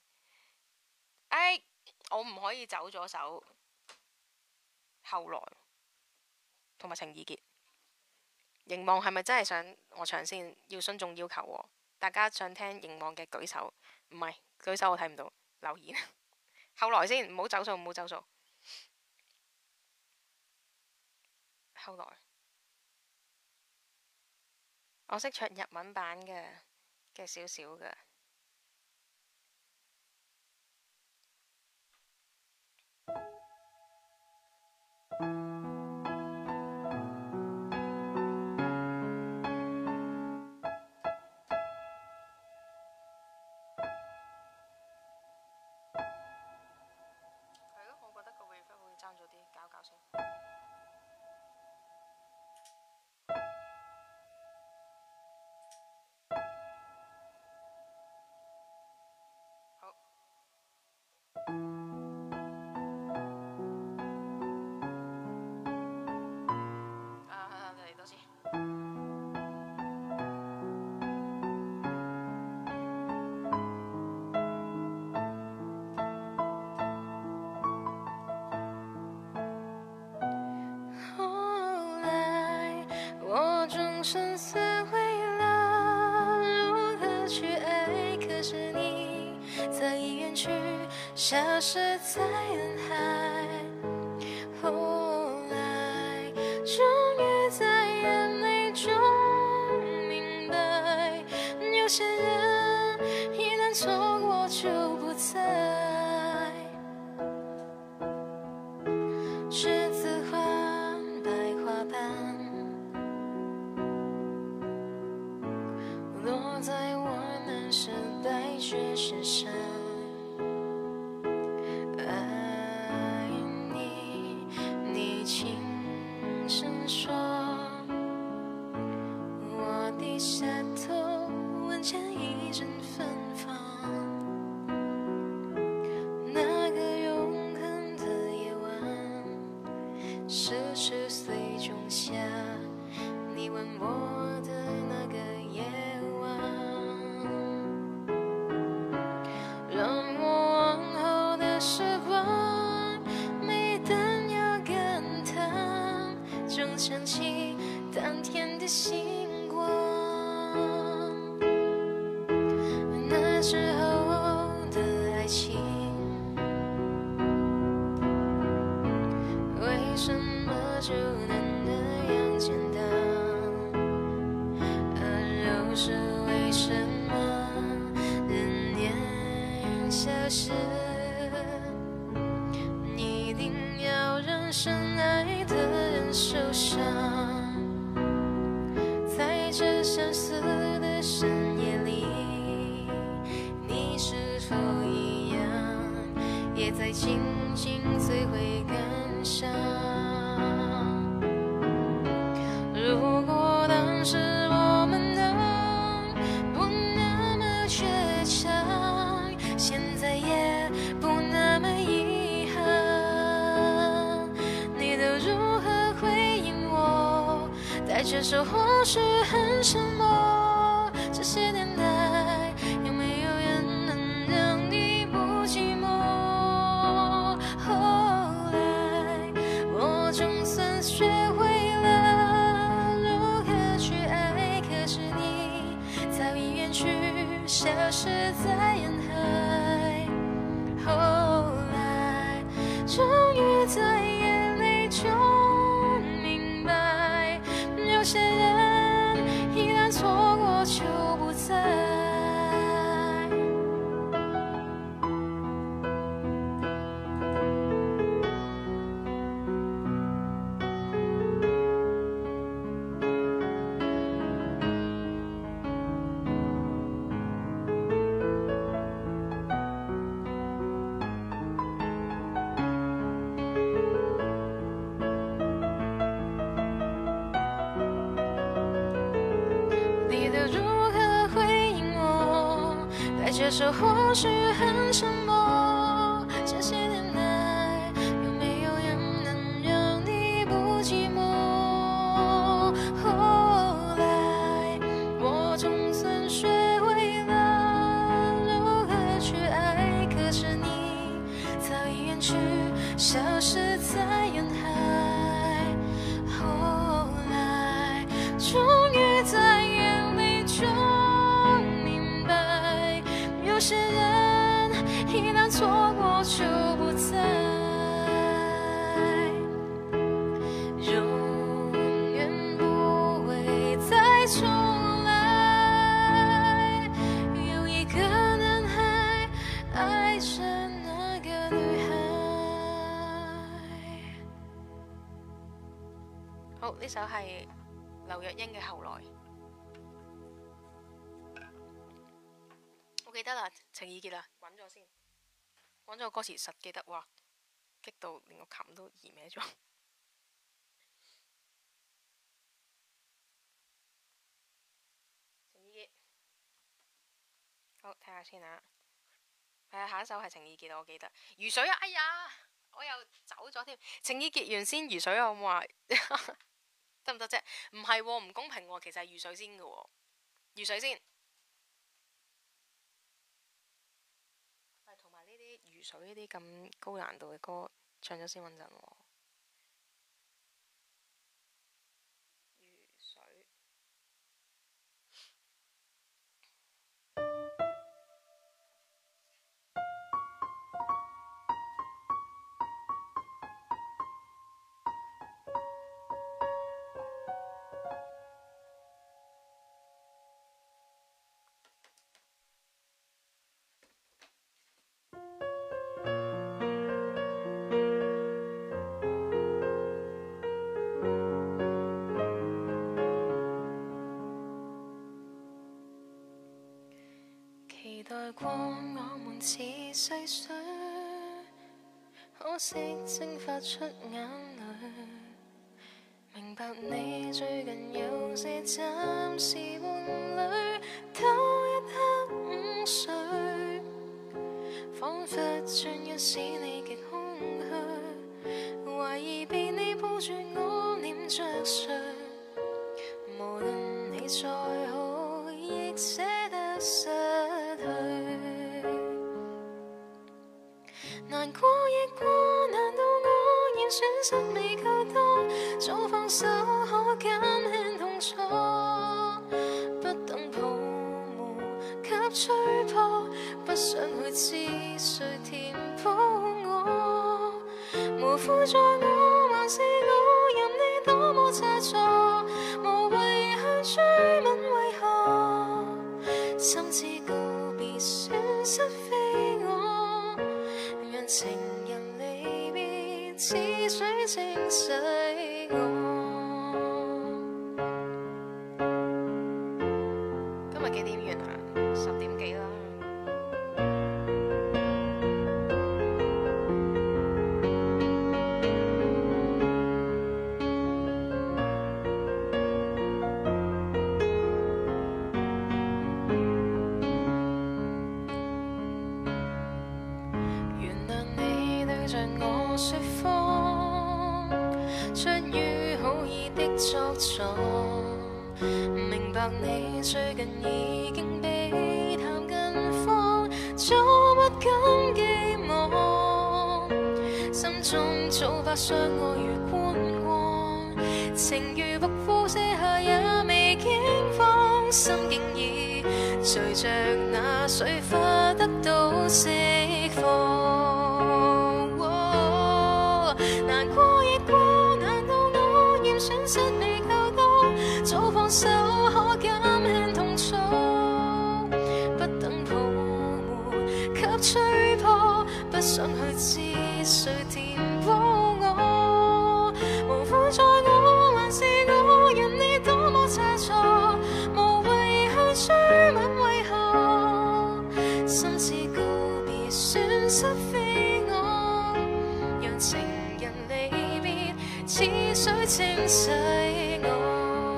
我唔可以走咗手。後來同埋情意結，凝望係咪真係想我唱先？要順眾要求喎，大家想聽凝望嘅舉手，唔係舉手我睇唔到留言。後來先，唔好走數，唔好走數。後來我識唱日文版嘅少少嘅。爭咗啲，搞先。好。嚟多次。深思未了如何去爱，可是你早已远去，消失在人海。后来终于在眼泪中明白，有些人一旦错过就不再。栀子花白花瓣落在我难舍白雪身上，爱间一阵芬芳。那个永恒的夜晚，10岁仲夏，你吻我的那个夜晚，让我往后的时光，每当要感叹，总想起当天的星光。那时候的爱情，为什么就能那样简单？而又是为什么人年消失？你一定要让深爱的人受伤，在这相似的深夜里，你是否一样，也在静静摧毁感伤？如果当时我们能不那么倔强，现在也不那么遗憾，你都如何回应我？带着手或许很沉默，这些年来有没有人能让你不寂寞？后来我总算学会了如何去爱，可是你早已远去，消失在人海。后来终于在眼泪中明白，有些人一旦错过就不再。你都如何回应我？带着手或许很沉默，这些年来有没有人能让你不寂寞？后来我总算学会了如何去爱，可是你早已远去，消失在人海。后来终于在眼泪中明白，有些人一旦错过就不再，永远不会再重来。有一个男孩爱着那个女孩。好，呢首係劉若英嘅《後來》。我記得啦，情意結啦，揾咗先，揾咗歌詞實記得，哇，激到連個琴都移歪咗。情意結，好睇下先啊。係啊，下一首係情意結，我記得。魚水啊，哎呀，我又走咗添。情意結完先魚水啊，好唔好啊？得唔得啫？唔係喎，唔公平喎，其實係魚水先嘅喎，魚水先。同埋呢啲魚水呢啲咁高難度嘅歌，唱咗先穩陣喎。魚水。待過我們似細水，可惜蒸發出眼淚。明白你最近有些暫時換淚，偷一彷彿進入使你極空虛，懷疑被你抱住我臉着睡，無論你再好，亦捨得失去。難過亦過，難道我嫌損失未夠多？早放手可減輕痛楚，不等泡沫給吹破，不想去知誰填補我。無負在我，還是我任你多麼差錯，無謂去追問為何，心知告別損失非我，讓情人離別似水清洗我。今日幾點完啊？10點幾啦。原諒你對着我說謊，出於好意的作狀，明白你最近已經比談更慌，早不敢寄望，心中早把相愛如觀光，情如瀑布瀉下也未驚慌，心竟已隨着那水花得到釋放。難過亦過，難道我嫌損失未夠多？早放手可減輕痛楚，不等泡沫給吹破，不想去知誰填補我。無負在我，還是我任你多麼差錯，無謂去追問為何，心知告別損失非我，讓情人離別似水清洗我。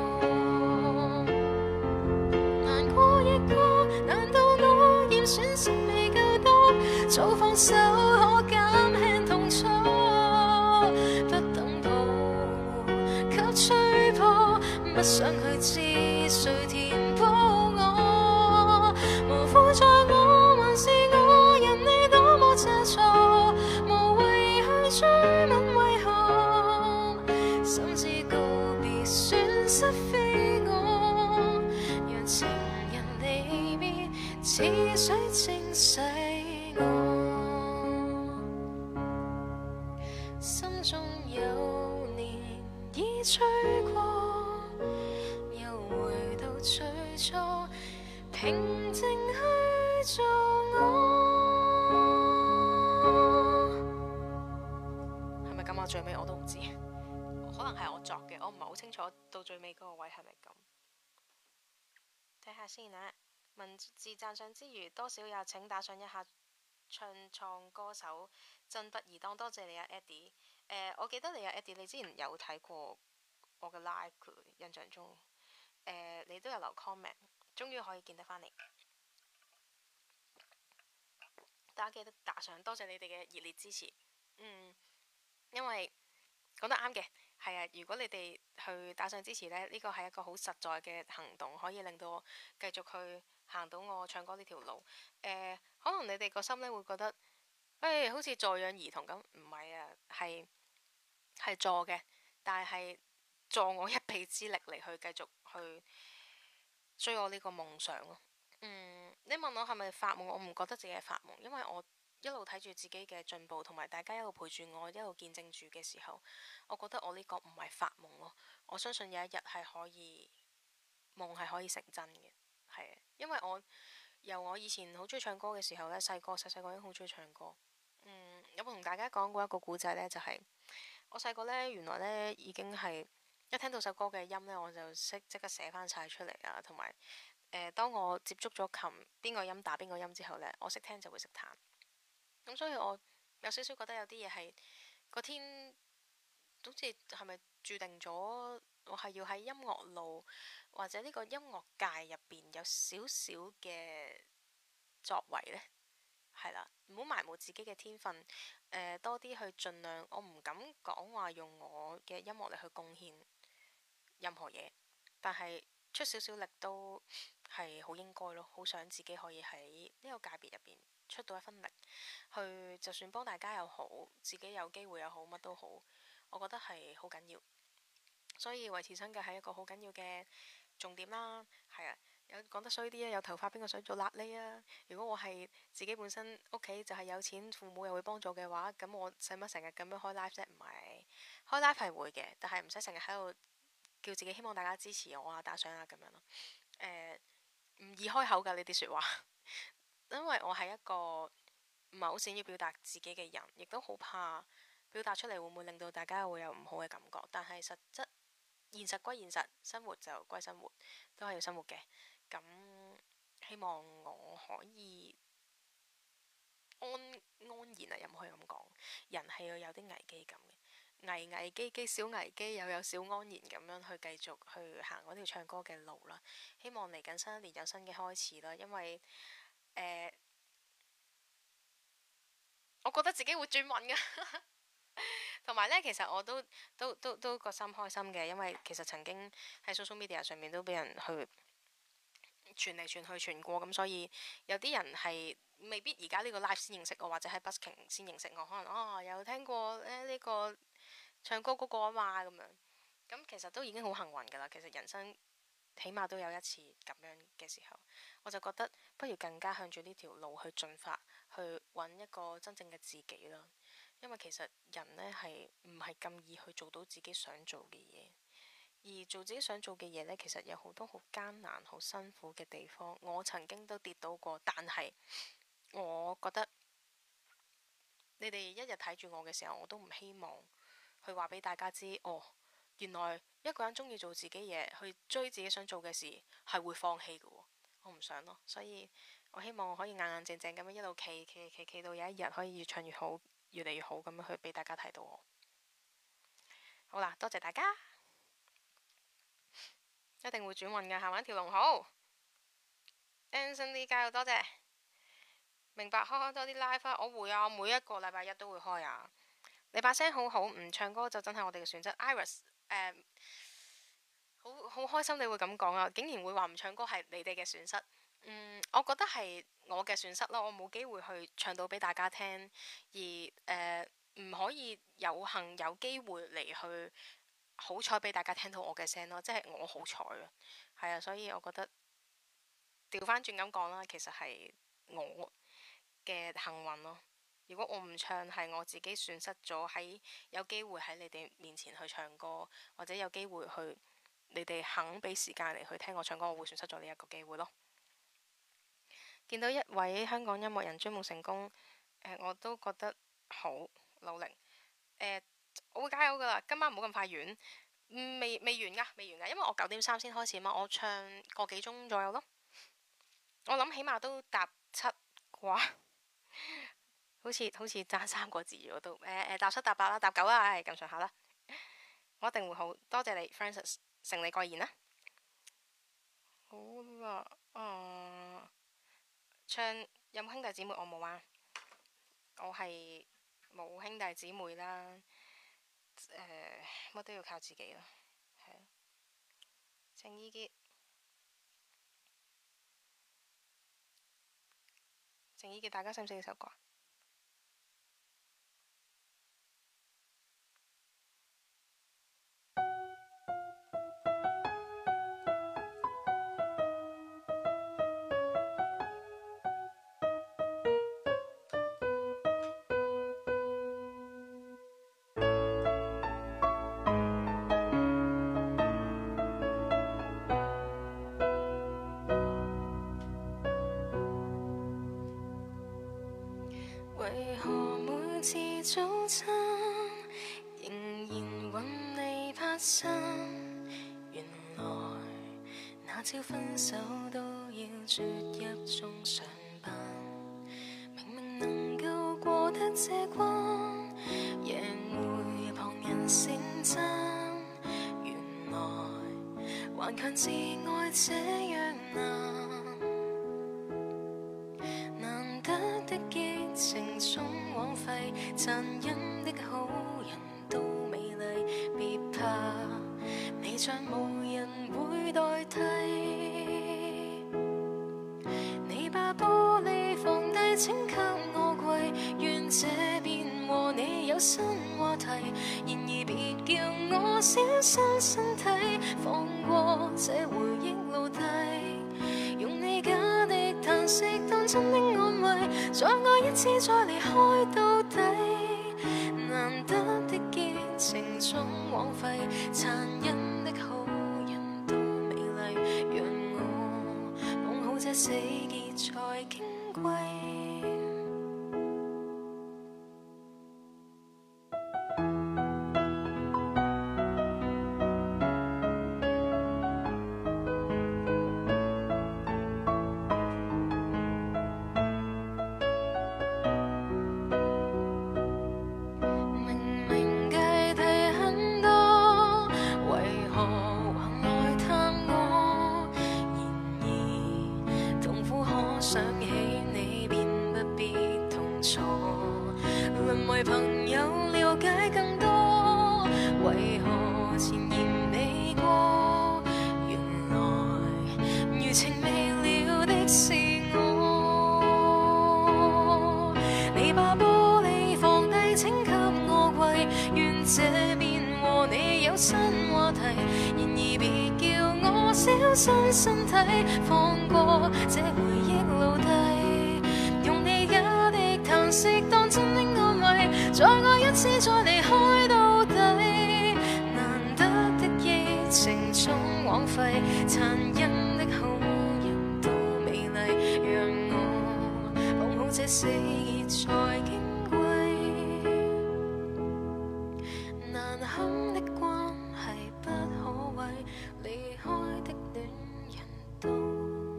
難過亦過，難道我嫌損失未夠多？早放手可減輕痛楚，不等泡沫給吹破，不想去知誰填補我。無負在我，還是我任你多麼差錯，無謂去追問為何，心知告別損失非我，讓情人離別似水清洗我。心中有年已吹過，又回到最初，平靜去做我。係咪咁啊？最尾我都唔知，可能係我作嘅，我唔係好清楚到最尾嗰個位係咪咁。睇下先啊，文字讚賞之餘，多少也請打賞一下唱創歌手，真不易當。多謝你啊 Eddie。我記得你啊 Eddie，你之前有睇過我嘅 live 嘅，印象中。你都有留 comment， 終於可以見得翻你。大家記得打賞，多謝你哋嘅熱烈支持。因為講得啱嘅，係啊，如果你哋去打賞支持呢，呢個係一個好實在嘅行動，可以令到我繼續去行到我唱歌呢條路。可能你哋個心呢會覺得，好似助養兒童咁，唔係啊，係助嘅，但係助我一臂之力嚟去繼續去追我呢個夢想咯。你問我係咪發夢，我唔覺得自己係發夢，因為我一路睇住自己嘅進步，同埋大家一路陪住我，一路見證住嘅時候，我覺得我呢個唔係發夢咯。我相信有一日係可以，夢係可以成真嘅，係啊，因為由我以前好中意唱歌嘅時候呢，細個已經好中意唱歌。有冇同大家講過一個故仔呢？就係我細個呢，原來呢已經係一聽到首歌嘅音呢，我就識即刻寫翻晒出嚟啊，同埋當我接觸咗琴邊個音打邊個音之後呢，我識聽就會識彈。咁所以我有少少覺得有啲嘢係個天好似係咪注定咗我係要喺音樂路或者呢個音樂界入邊有少少嘅作為呢？ 係啦，唔好埋沒自己嘅天分，多啲去盡量。我唔敢講話用我嘅音樂嚟去貢獻任何嘢，但係出少少力都係好應該咯。好想自己可以喺呢個界別入邊出到一分力，去就算幫大家又好，自己有機會又好，乜都好，我覺得係好緊要。所以維持生計係一個好緊要嘅重點啦。係啊，有講得衰啲啊，有頭髮邊個想做瘌痢啊？如果我係自己本身屋企就係有錢，父母又會幫助嘅話，咁我使乜成日咁樣開 live 啫？唔係開 live 係會嘅，但係唔使成日喺度叫自己希望大家支持我啊、打賞啊咁樣咯。唔易開口㗎呢啲説話，因為我係一個唔係好善於表達自己嘅人，亦都好怕表達出嚟會唔會令到大家會有唔好嘅感覺。但係現實歸現實，生活就歸生活，都係要生活嘅。咁希望我可以安然啊，又唔可以咁講。人係要有啲危機感嘅，危危機機小危機，又有小安然咁樣去繼續去行嗰條唱歌嘅路啦。希望嚟緊新一年有新嘅開始啦，因為我覺得自己會轉運㗎。同埋呢，其實我都個心開心嘅，因為其實曾經喺 social media 上面都俾人去傳嚟傳去傳過，咁所以有啲人係未必而家呢個 live 先認識我，或者喺 busking 先認識我，可能有聽過呢個唱歌嗰個啊嘛咁樣，咁其實都已經好幸運㗎啦。其實人生起碼都有一次咁樣嘅時候，我就覺得不如更加向住呢條路去進發，去揾一個真正嘅自己啦。因為其實人呢係唔係咁易去做到自己想做嘅嘢，而做自己想做嘅嘢呢，其實有好多好艱難、好辛苦嘅地方。我曾經都跌倒過，但係我覺得你哋一日睇住我嘅時候，我都唔希望去話俾大家知，原來一個人中意做自己嘢，去追自己想做嘅事，係會放棄嘅。我唔想咯，所以我希望我可以硬硬正正咁樣一路企到有一日可以越唱越好，越嚟越好咁樣去俾大家睇到我。好啦，多謝大家，一定會轉運㗎，行完一條龍好。Anthony 加油，多謝。明白，開多啲 live 啊！我會啊，每一個禮拜一都會開啊。你把聲好好，唔唱歌就真係我哋嘅選擇。Iris，好開心你會咁講啊！竟然會話唔唱歌係你哋嘅損失。我覺得係我嘅損失咯。我冇機會去唱到俾大家聽，而唔可以有幸有機會嚟去好彩俾大家聽到我嘅聲咯。即係我好彩啊，係啊，所以我覺得調翻轉咁講啦，其實係我嘅幸運咯。如果我唔唱，係我自己損失咗喺有機會喺你哋面前去唱歌，或者有機會去你哋肯俾時間嚟去聽我唱歌，我會損失咗呢一個機會咯。見到一位香港音樂人追夢成功，我都覺得好努力。我會加油噶啦，今晚唔好咁快完，未完噶，因為我9點3先開始嘛，我唱個幾鐘左右咯。我諗起碼都搭7啩。好似爭3個字我都搭7搭8啦，搭9啦，咁上下啦。我一定會好，多謝你 Francis， 承你貴言啦。好啦，唱有冇兄弟姊妹？我冇啊，我係冇兄弟姊妹啦。乜都要靠自己啦。係啊，鄭伊傑，大家識唔識呢首歌？為何每次早餐仍然揾你拍衫？原來那朝分手都要啜泣中上班。明明能夠過得這關，贏回旁人稱讚。原來頑強自愛這樣難得的機替，殘忍的好人都美麗，別怕，你將無人會代替。你把玻璃放低，請給我跪，願這邊和你有新話題。然而別叫我小心身體，放過這回憶奴隸。用你假的嘆息當真的安慰，再愛一次再離開到底。難得的熱情總枉費，殘忍的好人都美麗，讓我綁好這死結才矜貴。想起你便不必痛楚，淪為朋友了解更多，為何前嫌你過？原來餘情未了的是我。你把玻璃放低，請給我跪，願這邊和你有新話題。然而別叫我小心身體，放過這回憶奴隸。用你假的嘆息當真的安慰，再愛一次再離開到底。難得的熱情總枉費，殘忍的好人都美麗，讓我綁好這死結才矜貴。難堪的關係不可為離開的戀人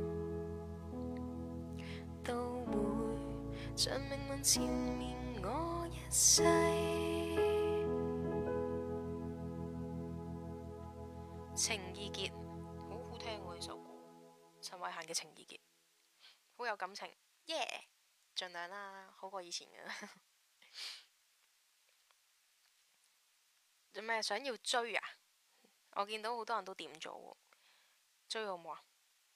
都會像命運纏綿我一世。情意結好好聽喎，呢首歌，陳慧嫻嘅情意結好有感情，耶！盡量啦，好過以前嘅。做咩想要追啊？我見到好多人都點咗喎，追好冇啊？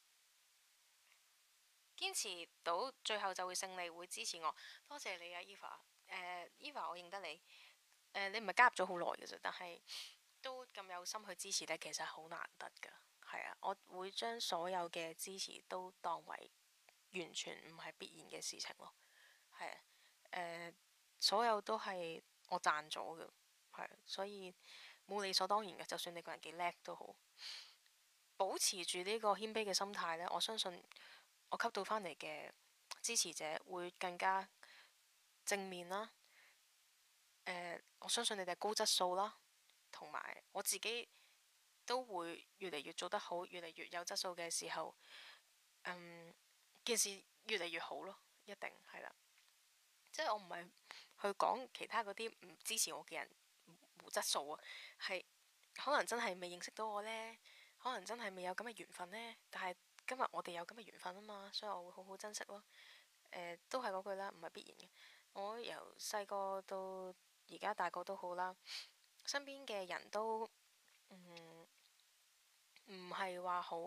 堅持到最後就會勝利，會支持我。多謝你啊 Eva。Eva 我認得你。你唔係加入咗好耐嘅啫，但係都咁有心去支持呢，其實好難得㗎。係啊，我會將所有嘅支持都當為完全唔係必然嘅事情咯。係啊，所有都係我賺咗嘅，係，所以冇理所當然嘅。就算你個人幾叻都好，保持住呢個謙卑嘅心態呢，我相信我吸到返嚟嘅支持者會更加正面啦。我相信你哋係高質素啦，同埋我自己都會越嚟越做得好，越嚟越有質素嘅時候，件事越嚟越好咯，一定係啦。即係我唔係去講其他嗰啲唔支持我嘅人冇質素啊，係可能真係未認識到我呢，可能真係未有咁嘅緣分呢。但係今日我哋有咁嘅緣分啊嘛，所以我會好好珍惜咯。都係嗰句啦，唔係必然嘅。我由細個到而家大個都好啦，身邊嘅人都唔係話好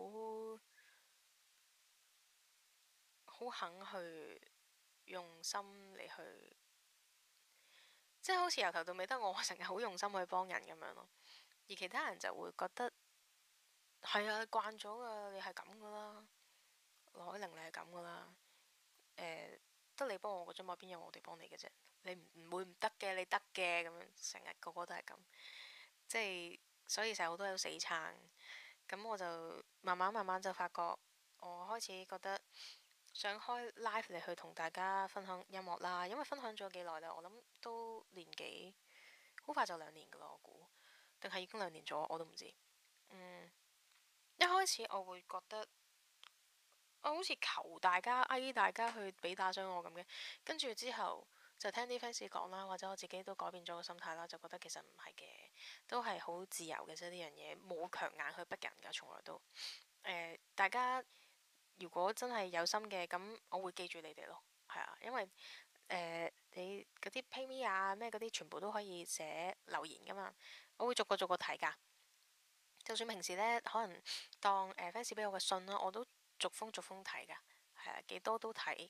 肯去用心嚟去，即係好似由頭到尾得我成日好用心去幫人咁樣咯。而其他人就會覺得係啊，慣咗噶，你係咁噶啦，羅海玲你係咁噶啦。得你幫我嘅啫嘛，邊有我哋幫你嘅啫？你唔會唔得嘅，你得嘅咁樣，成日個個都係咁，即係所以成日好多人都死撐。咁我就慢慢就發覺，我開始覺得想開 live 嚟去同大家分享音樂啦。因為分享咗幾耐啦，我諗都年幾，好快就2年噶啦，我估，定係已經2年咗，我都唔知。一開始我會覺得我好似求大家嗌大家去俾打賞我咁嘅，跟住之後就聽啲 fans 講啦，或者我自己都改變咗個心態啦，就覺得其實唔係嘅，都係好自由嘅啫。呢樣嘢冇強硬去逼人㗎，從來都大家如果真係有心嘅，咁我會記住你哋咯，係啊，因為你嗰啲 PayMe 啊咩嗰啲全部都可以寫留言噶嘛，我會逐個逐個睇噶。就算平時呢，可能當fans 俾我嘅信啦，我都逐封逐封睇噶，係啊，幾多都睇。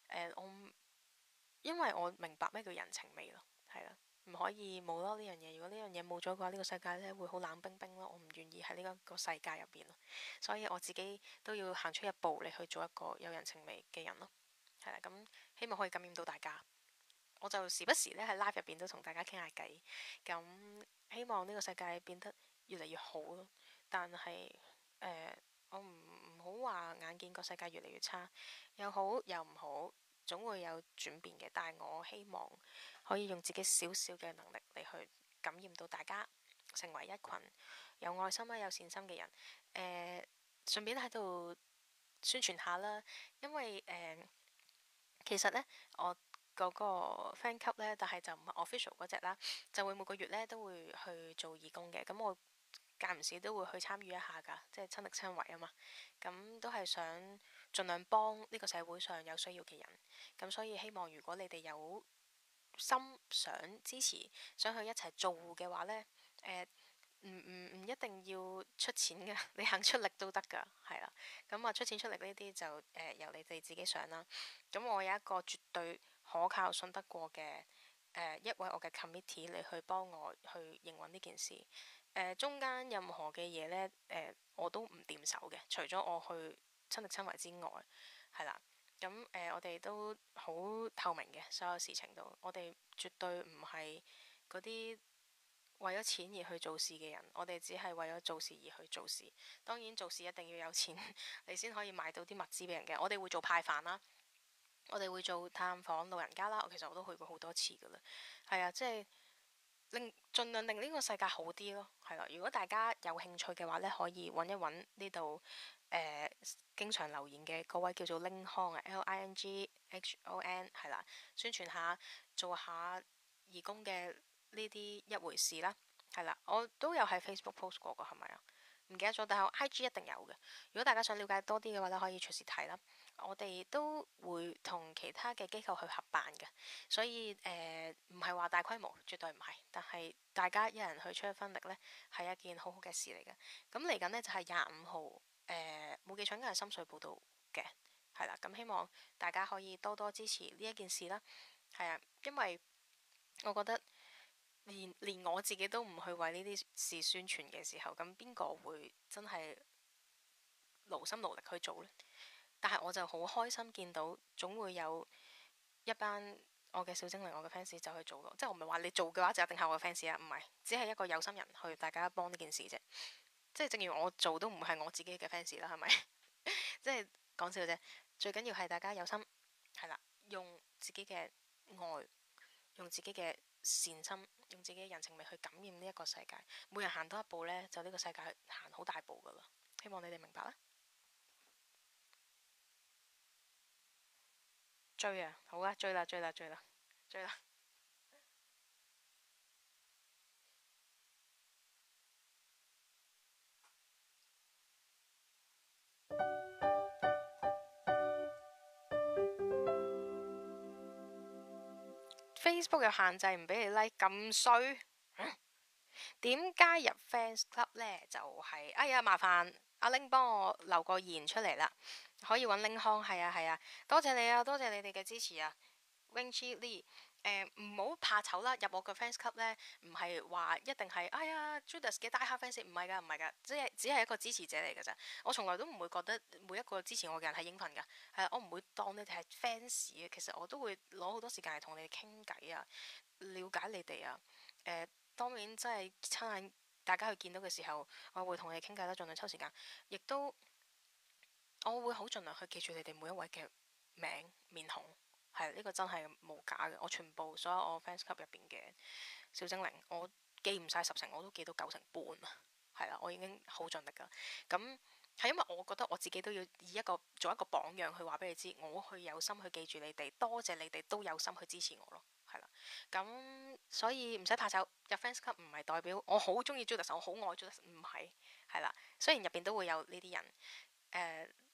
因為我明白咩叫人情味咯，係啦，唔可以冇咯呢樣嘢。如果呢樣嘢冇咗嘅話，呢個世界呢會好冷冰冰咯。我唔願意喺呢個世界入邊咯，所以我自己都要行出一步嚟去做一個有人情味嘅人咯。係啦，咁希望可以感染到大家。我就時不時咧喺 live 入邊都同大家傾下偈，咁希望呢個世界變得越嚟越好咯。但係我唔好話眼見個世界越嚟越差，有好有唔好，總會有轉變嘅。但係我希望可以用自己少少嘅能力嚟去感染到大家，成為一群有愛心啦、有善心嘅人。順便喺度宣傳下啦，因為其實呢，我嗰個 fan club 呢，但係就唔係 official 嗰隻啦，就會每個月呢都會去做義工嘅。咁我間唔時都會去參與一下㗎，即係親力親為啊嘛。咁都係想盡量幫呢個社會上有需要嘅人。咁所以希望如果你哋有心想支持，想去一齊做嘅話呢，唔一定要出錢㗎，你肯出力都得㗎，係啦。咁啊，出錢出力呢啲就由你哋自己想啦。咁我有一個絕對可靠、信得過嘅一位我嘅 committee 嚟去幫我去營運呢件事。中間任何嘅嘢呢，我都唔掂手嘅，除咗我去親力親為之外，係啦。咁我哋都好透明嘅，所有事情都，我哋絕對唔係嗰啲為咗錢而去做事嘅人，我哋只係為咗做事而去做事。當然做事一定要有錢，你先可以買到啲物資俾人嘅。我哋會做派飯啦，我哋會做探訪老人家啦。其實我都去過好多次噶啦，係啊，即係盡量令呢個世界好啲咯。係啦，如果大家有興趣嘅話呢，可以揾一揾呢度經常留言嘅嗰位叫做 Ling Hong 啊，Linghon 係啦，宣傳下做下義工嘅呢啲一回事啦，係啦，我都有喺 Facebook post 過㗎，係咪啊？唔記得咗，但係我 IG 一定有嘅。如果大家想了解多啲嘅話咧，可以隨時睇啦。我哋都會同其他嘅機構去合辦嘅，所以唔係話大規模，絕對唔係。但係大家一人去出一分力呢，係一件好好嘅事嚟嘅。咁嚟緊呢，就係25號，冇記錯應該係深水埗度嘅，係啦。咁希望大家可以多多支持呢一件事啦。係啊，因為我覺得連我自己都唔去為呢啲事宣傳嘅時候，咁邊個會真係勞心勞力去做呢？但係我就好開心見到，總會有一班我嘅小精靈、我嘅 fans 就去做咯。即係我唔係話你做嘅話就一定係我嘅 fans 啊，唔係，只係一個有心人去大家幫呢件事啫。即係正如我做都唔係我自己嘅 fans 啦，係咪？即係講笑啫。最緊要係大家有心，係啦，用自己嘅愛，用自己嘅善心，用自己嘅人情味去感染呢一個世界。每人行多一步呢，就呢個世界行好大步噶啦。希望你哋明白啦。追啊，好啊，追啦，追啦，追啦，追啦。Facebook 有限制唔俾你 like 咁衰，點加入 fans club 呢？就係、哎呀，麻煩阿拎幫我留個言出嚟啦，可以揾拎康，係啊係啊，多謝你啊，多謝你哋嘅支持啊 Wingchi Lee。唔好怕醜啦，入我嘅 fans club 呢，唔係話一定係哎呀 Judas 嘅 die hard fans，唔係㗎，唔係㗎，只係一個支持者嚟㗎咋。我從來都唔會覺得每一個支持我嘅人係應份㗎，係我唔會當你哋係 fans 嘅。其實我都會攞好多時間嚟同你哋傾偈啊，了解你哋啊。當然真係親眼大家去見到嘅時候，我會同你哋傾偈啦，盡量抽時間，亦都我會好盡量去記住你哋每一位嘅面孔。係呢個真係冇假嘅，我全部所有我 fans club 入邊嘅小精靈，我記唔晒10成，我都記到9成半啊！係啦，我已經好盡力噶。咁係因為我覺得我自己都要做一個榜樣去話俾你知，我去有心去記住你哋，多謝你哋都有心去支持我咯。係啦，咁所以唔使怕醜，入 fans club 唔係代表我好中意 Judas，我好愛 Judas，唔係。係啦，雖然入邊都會有呢啲人，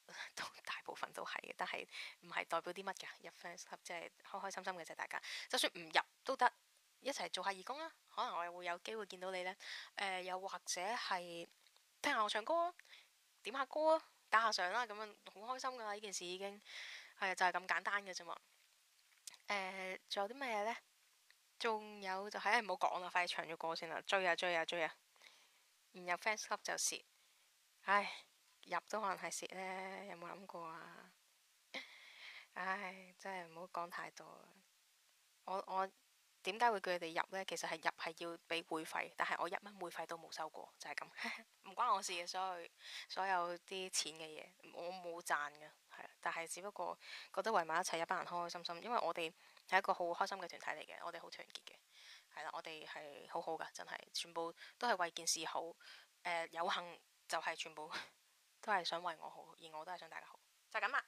都大部分都係嘅，但係唔係代表啲乜㗎。入 fans club 即係開開心心嘅啫，大家就算唔入都得，一齊做下義工啦。可能我又會有機會見到你呢。又或者係聽下我唱歌，點下歌啊，打下賞啦，咁樣好開心噶啦！呢件事已經係就係咁簡單嘅啫嘛。仲有啲咩呢？仲有就係唔好講啦，快啲唱咗歌先啦，追啊追啊追啊！然後 fans club 就蝕，唉，入都可能係蝕呢，有冇諗過啊？唉，真係唔好講太多啦。我點解會叫佢哋入呢？其實係入係要俾會費，但係我1蚊會費都冇收過，就係咁，唔關我事嘅。所有啲錢嘅嘢，我冇賺嘅，係，但係只不過覺得圍埋一齊一班人開開心心，因為我哋係一個好開心嘅團體嚟嘅，我哋好團結嘅，係啦，我哋係好好噶，真係全部都係為件事好。有幸就係全部都係想為我好，而我都係想大家好，就係咁啦。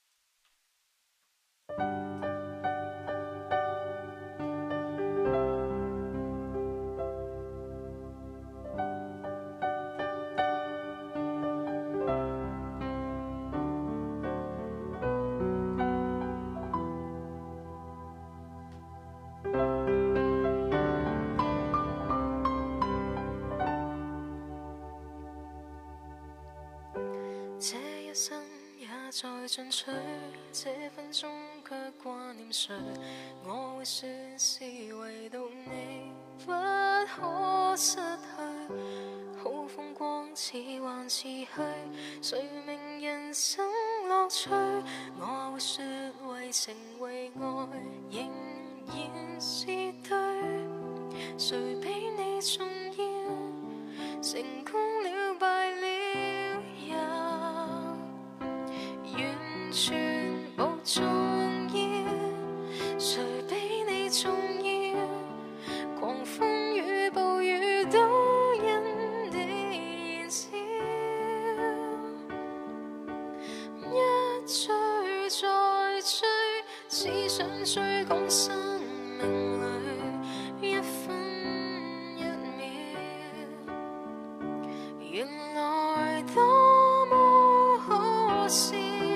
這一生也在進取，這分鐘卻掛念誰？我會說是唯獨你不可失去，好風光似幻似虛，誰明人生樂趣？我會說為情為愛仍然是對，誰比你重要？成功了敗了完全無重要，誰比你重要？狂風與暴雨都因你燃燒，一追再追，只想追趕生命裏一分一秒，原來多麼可笑。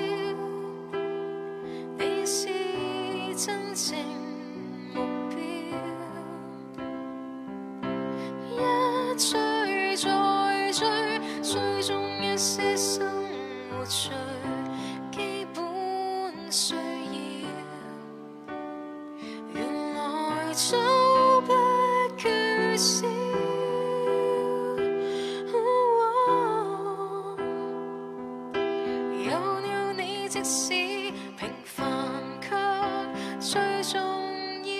真正目標，一追再追，追蹤一些生活最基本需要，原來早不缺少。有了你，即使平凡最重要，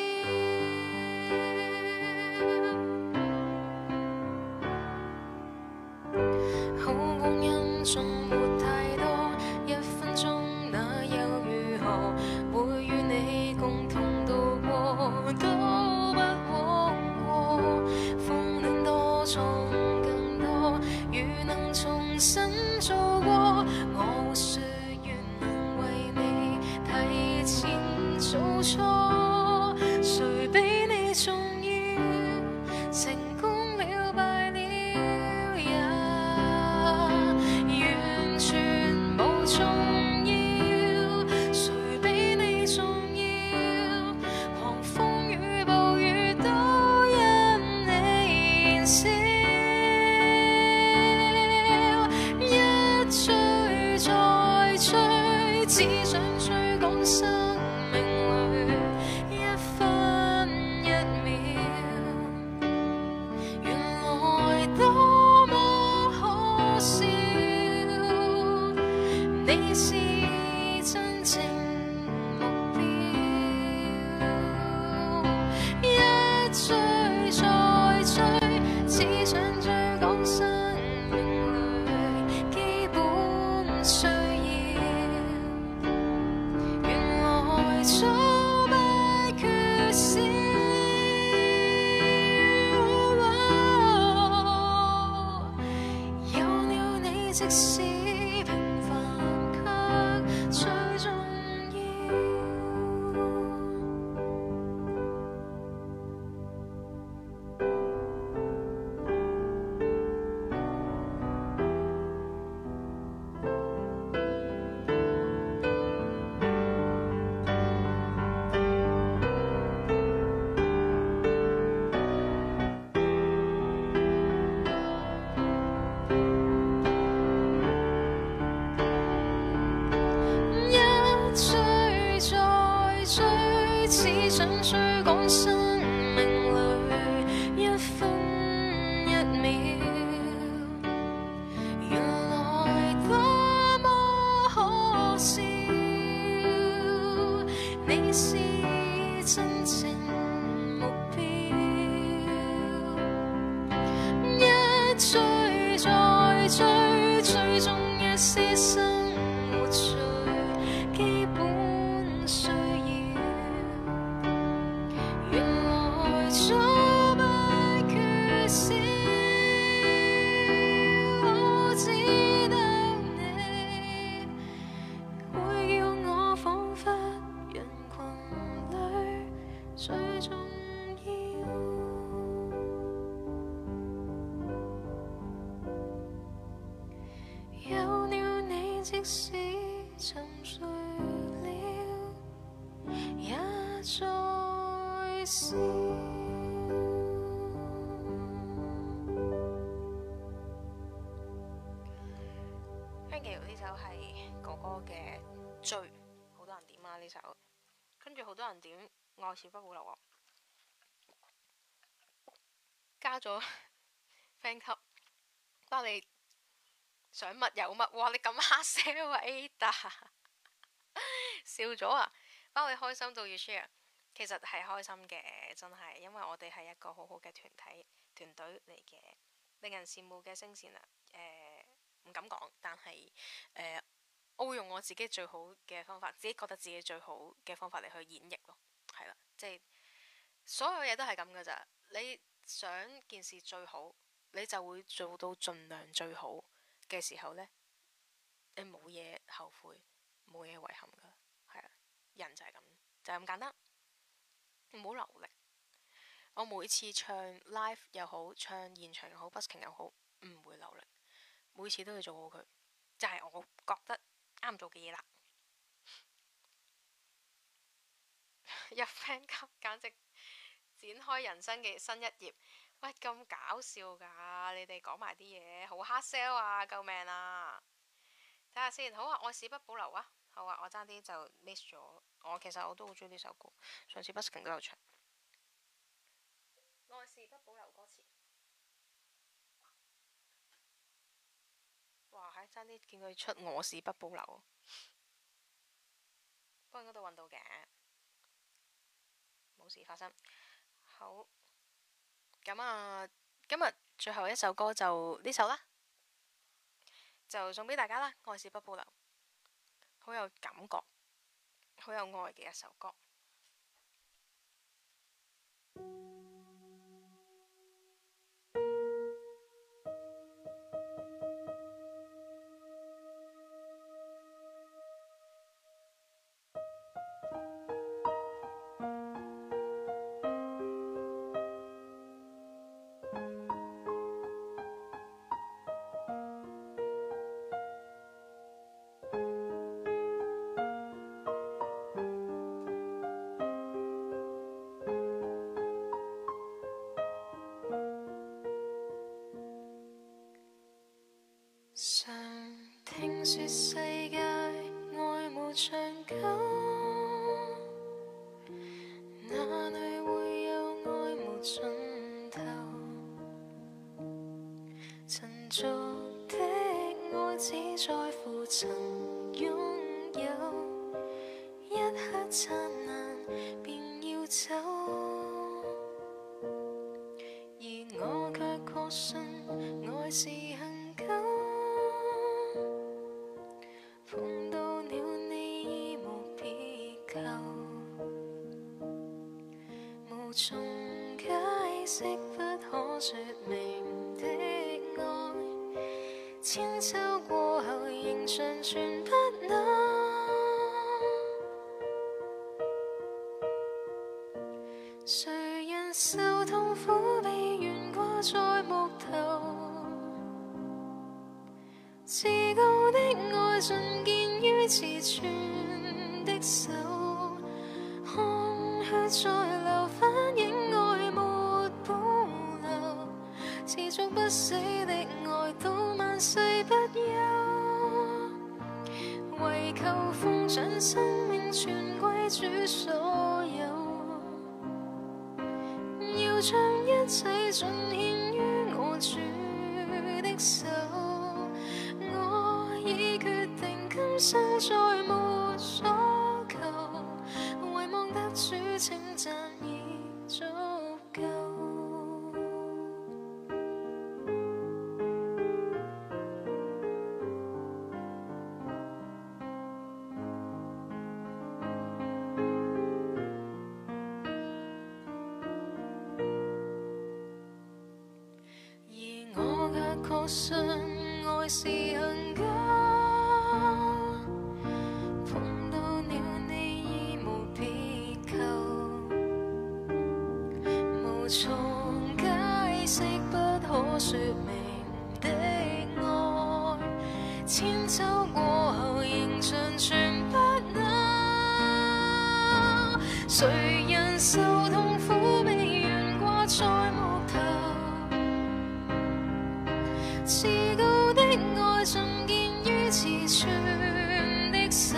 好光陰總沒太多，一分鐘那又如何？會與你共同度過，都不枉過。風戀多種更多，如能重新做過，我會說願能為你提前做錯，誰比你重要？成功了敗了也完全無重要，誰比你重要？狂風與暴雨都因你燃燒，一追再追，只想追趕生命裏一分一秒，原來多麼可笑，你是真正目標，一追再追，只想追趕生命裏基本需要，原來早不缺少。有了你，即使平凡卻最重要。 只想追趕生命裏一分一秒，原來多麼可笑。你是真正目標，一追再追，追蹤一些生活最基本需要。原來早不缺少，我知道你會叫我彷彿人群裏最重要。有了你，即使沉睡了，也在笑。 Thank you， 呢首係哥哥嘅《追》，好多人點啊呢首，跟住好多人點《愛是不保留》喎，加咗 fan 級，包你想乜有乜，哇！你咁黑 sell 啊 Ada， 笑咗啊！包你開心到要 share， 其實係開心嘅，真係，因為我哋係一個好好嘅團隊嚟嘅，令人羨慕嘅聲線啊！唔敢講，但係我會用我自己最好嘅方法，自己覺得自己最好嘅方法嚟去演繹咯，係啦，即係所有嘢都係咁噶咋，你想件事最好，你就會做到盡量最好嘅時候呢，你冇嘢後悔，冇嘢遺憾噶，係啦，人就係咁，就係咁簡單，唔好留力。我每次唱 live 又好，唱現場又好 busking 又好，唔會留力。每次都要做好佢，就係我覺得啱做嘅嘢啦。入 fan 級簡直展開人生嘅新一頁。喂，咁搞笑㗎！你哋講埋啲嘢，好黑 sell 啊！救命啊！睇下先，好啊，愛是不保留啊！好啊，我爭啲就 miss 咗。其實我都好中意呢首歌，上次 busking 都有唱。愛是不保留歌詞。哇！喺爭啲見佢出我是不保留，不過應該都揾到嘅，冇事發生。好，咁啊，今日最後一首歌就呢首啦，就送俾大家啦。愛是不保留，好有感覺，好有愛嘅一首歌。 常聽說世界愛無長久，哪裏會有愛無盡頭？塵俗的愛只在乎曾擁有，一刻燦爛便要走，而我卻確信愛是恒久。碰到了你已無別求，無從解釋不可說明的愛，千秋過後仍尚存不朽。誰人受痛苦被懸掛在木頭，至高的愛盡見於自存的手，汗血在流，反映愛沒保留，持續不死的愛到萬世不休，為求奉盡生命全歸主所有。 將一切盡獻於我主的手，我已決定今生再沒所求，唯望得主稱讚已足夠。確信愛是恒久，碰到了你已無別求，無從解釋不可說明的愛，千秋過後仍盡全不能。誰人受痛苦被懸掛在木頭，至高的愛盡見於慈存的手，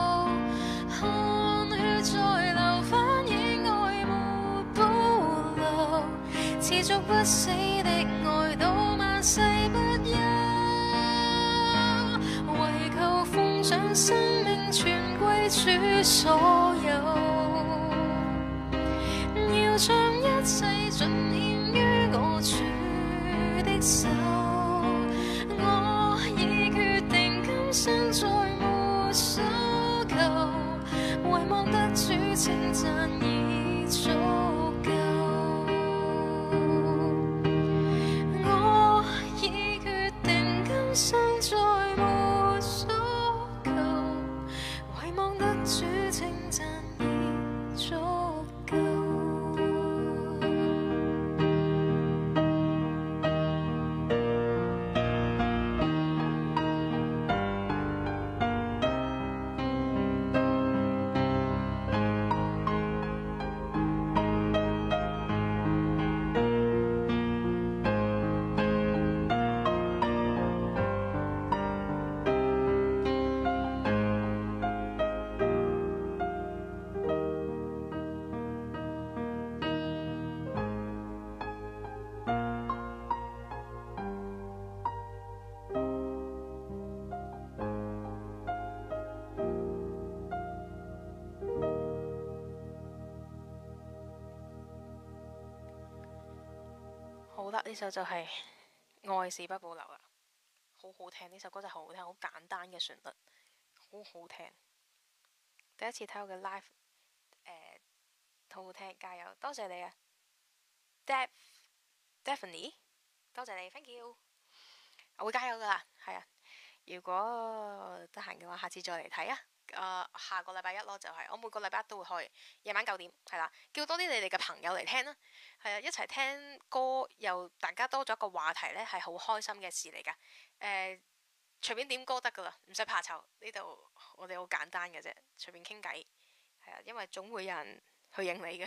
汗血在流，反映愛沒保留，持續不死的愛到萬世不休，為求奉上生命全歸主所有，要將一切盡獻於我主的手，我已決定今生再沒所求，唯望得主稱讚已足夠。我已決定今生再沒所求，唯望得主稱讚已足夠。好啦，呢首就係愛是不保留啦，好好聽，呢首歌真係好好聽，好簡單嘅旋律，好好聽。第一次睇我嘅 live，好好聽，加油，多謝你啊 Daphne， 多謝你 ，thank you， 我會加油噶啦，係啊，如果得閒嘅話，下次再嚟睇啊。下個禮拜一咯，就係我每個禮拜一都會開，夜晚9點，係啦，叫多啲你哋嘅朋友嚟聽啦，係啊，一齊聽歌又大家多咗一個話題呢，係好開心嘅事嚟噶。隨便點歌得噶啦，唔使怕醜，呢度我哋好簡單嘅啫，隨便傾偈，係啊，因為總會有人去應你嘅。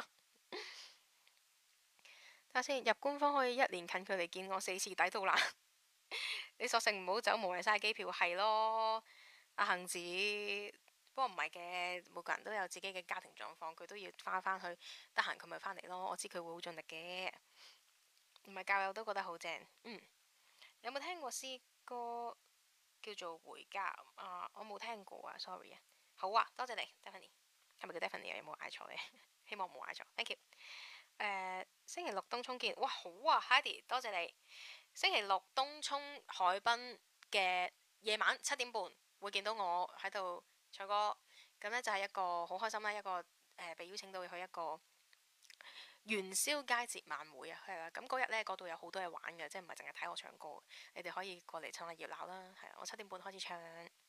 睇下先，入官方可以1年近距離見我4次，抵到爛。你索性唔好走，無謂嘥機票，係咯。阿恒子，不過唔係嘅，每個人都有自己嘅家庭狀況，佢都要翻去，得閒佢咪翻嚟咯。我知佢會好盡力嘅，唔係教友都覺得好正。有冇聽過詩歌叫做《回家》啊？我冇聽過啊 ，sorry 啊。好啊，多謝你 ，Daphne， 係咪叫 Daphne 有冇嗌錯嘅？希望冇嗌錯 ，thank you。星期六東涌見，哇好啊 ，Heidi， 多謝你。星期六東涌海濱嘅夜晚7點半。會見到我喺度唱歌，咁呢就係一個好開心啦，一個被邀請到去一個元宵佳節晚會啊，係啦，咁嗰日呢，嗰度有好多嘢玩嘅，即係唔係淨係睇我唱歌，你哋可以過嚟趁下熱鬧啦，係我7點半開始唱。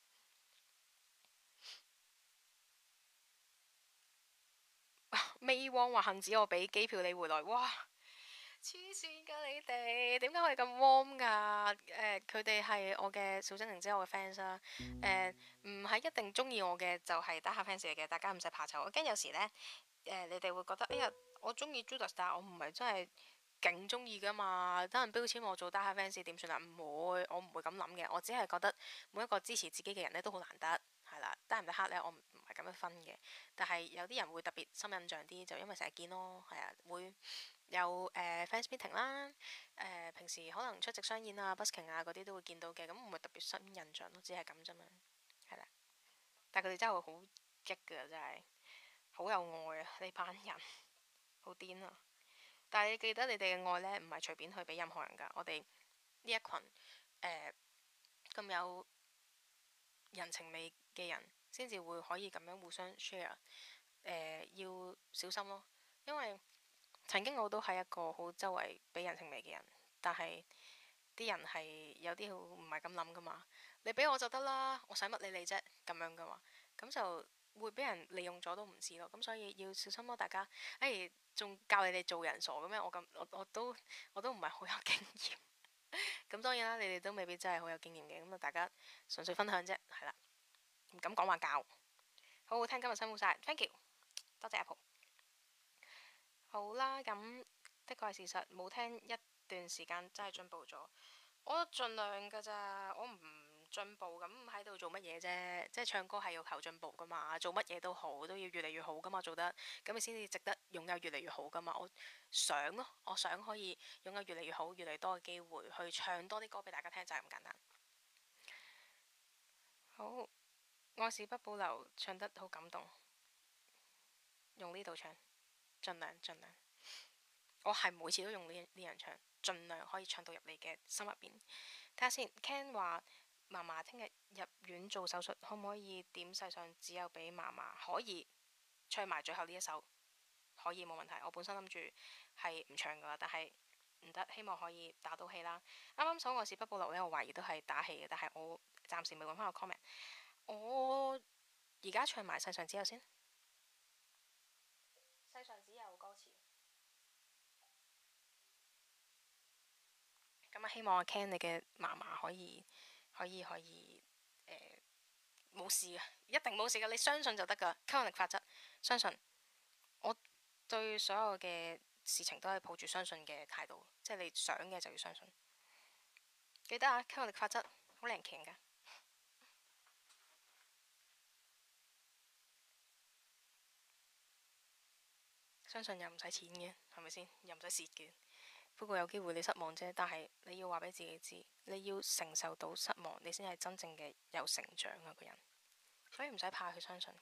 美汪話恒子我俾機票你回來，哇！黐線㗎你哋，點解可以咁 warm 㗎？佢哋係我嘅小精靈之後嘅 fans 啦。唔係一定中意我嘅就係打下 fans 嚟嘅，大家唔使怕醜。我驚有時呢，你哋會覺得，哎呀，我中意 Judas， 但係我唔係真係勁中意㗎嘛。得人標籤我做打下 fans 點算啊？唔會，我唔會咁諗嘅。我只係覺得每一個支持自己嘅人呢都好難得，係啦。得唔得黑呢？我唔係咁樣分嘅。但係有啲人會特別深印象啲，就因為成日見咯，係啊，會有fans meeting 啦，平時可能出席商演啊、busking 啊嗰啲都會見到嘅，咁唔係特別深印象咯，只係咁啫嘛，係啦。但係佢哋真係好激㗎，真係好有愛啊！呢班人好癲啊！但係你記得你哋嘅愛呢，唔係隨便去俾任何人㗎。我哋呢一群咁有人情味嘅人，先至會可以咁樣互相 share。要小心咯，因為曾經我都係一個好周圍俾人情味嘅人，但係啲人係有啲好唔係咁諗噶嘛。你俾我就得啦，我使乜理你啫？咁樣噶嘛，咁就會俾人利用咗都唔知咯。咁所以要小心咯，大家。仲教你哋做人傻嘅咩？我都唔係好有經驗。咁當然啦，你哋都未必真係好有經驗嘅。咁啊，大家純粹分享啫，係啦，唔敢講話教。好好聽，今日辛苦晒 ，thank you，多謝 Apple。好啦，咁的確係事實，冇聽一段時間真係進步咗。我盡量㗎咋，我唔進步咁喺度做乜嘢啫？即係唱歌係要求進步㗎嘛，做乜嘢都好都要越嚟越好㗎嘛，做得咁你先至值得擁有越嚟越好㗎嘛。我想咯，我想可以擁有越嚟越好、越嚟越多嘅機會去唱多啲歌俾大家聽，就係咁簡單。好，愛是不保留，唱得好感動，用呢度唱，盡量。我係每次都用呢樣唱，盡量可以唱到入你嘅心入邊。睇下先 ，Ken 話嫲嫲聽日入院做手術，可唔可以點世上只有俾嫲嫲？可以唱埋最後呢一首，可以冇問題。我本身諗住係唔唱噶啦，但係唔得，希望可以打到氣啦。啱啱首愛是不保留呢，我懷疑都係打氣嘅，但係我暫時未揾翻個 comment。我而家唱埋世上只有先，世上只有歌詞。咁啊，希望阿 Ken 你嘅嫲嫲可以冇事嘅，一定冇事嘅，你相信就得噶，吸引力法則，相信。我對所有嘅事情都係抱住相信嘅態度，即係你想嘅就要相信。記得啊，吸引力法則好靈強噶。相信又唔使錢嘅，係咪先？又唔使蝕嘅。不過有機會你失望啫，但係你要話俾自己知，你要承受到失望，你先係真正嘅有成長啊個人，所以唔使怕去相信。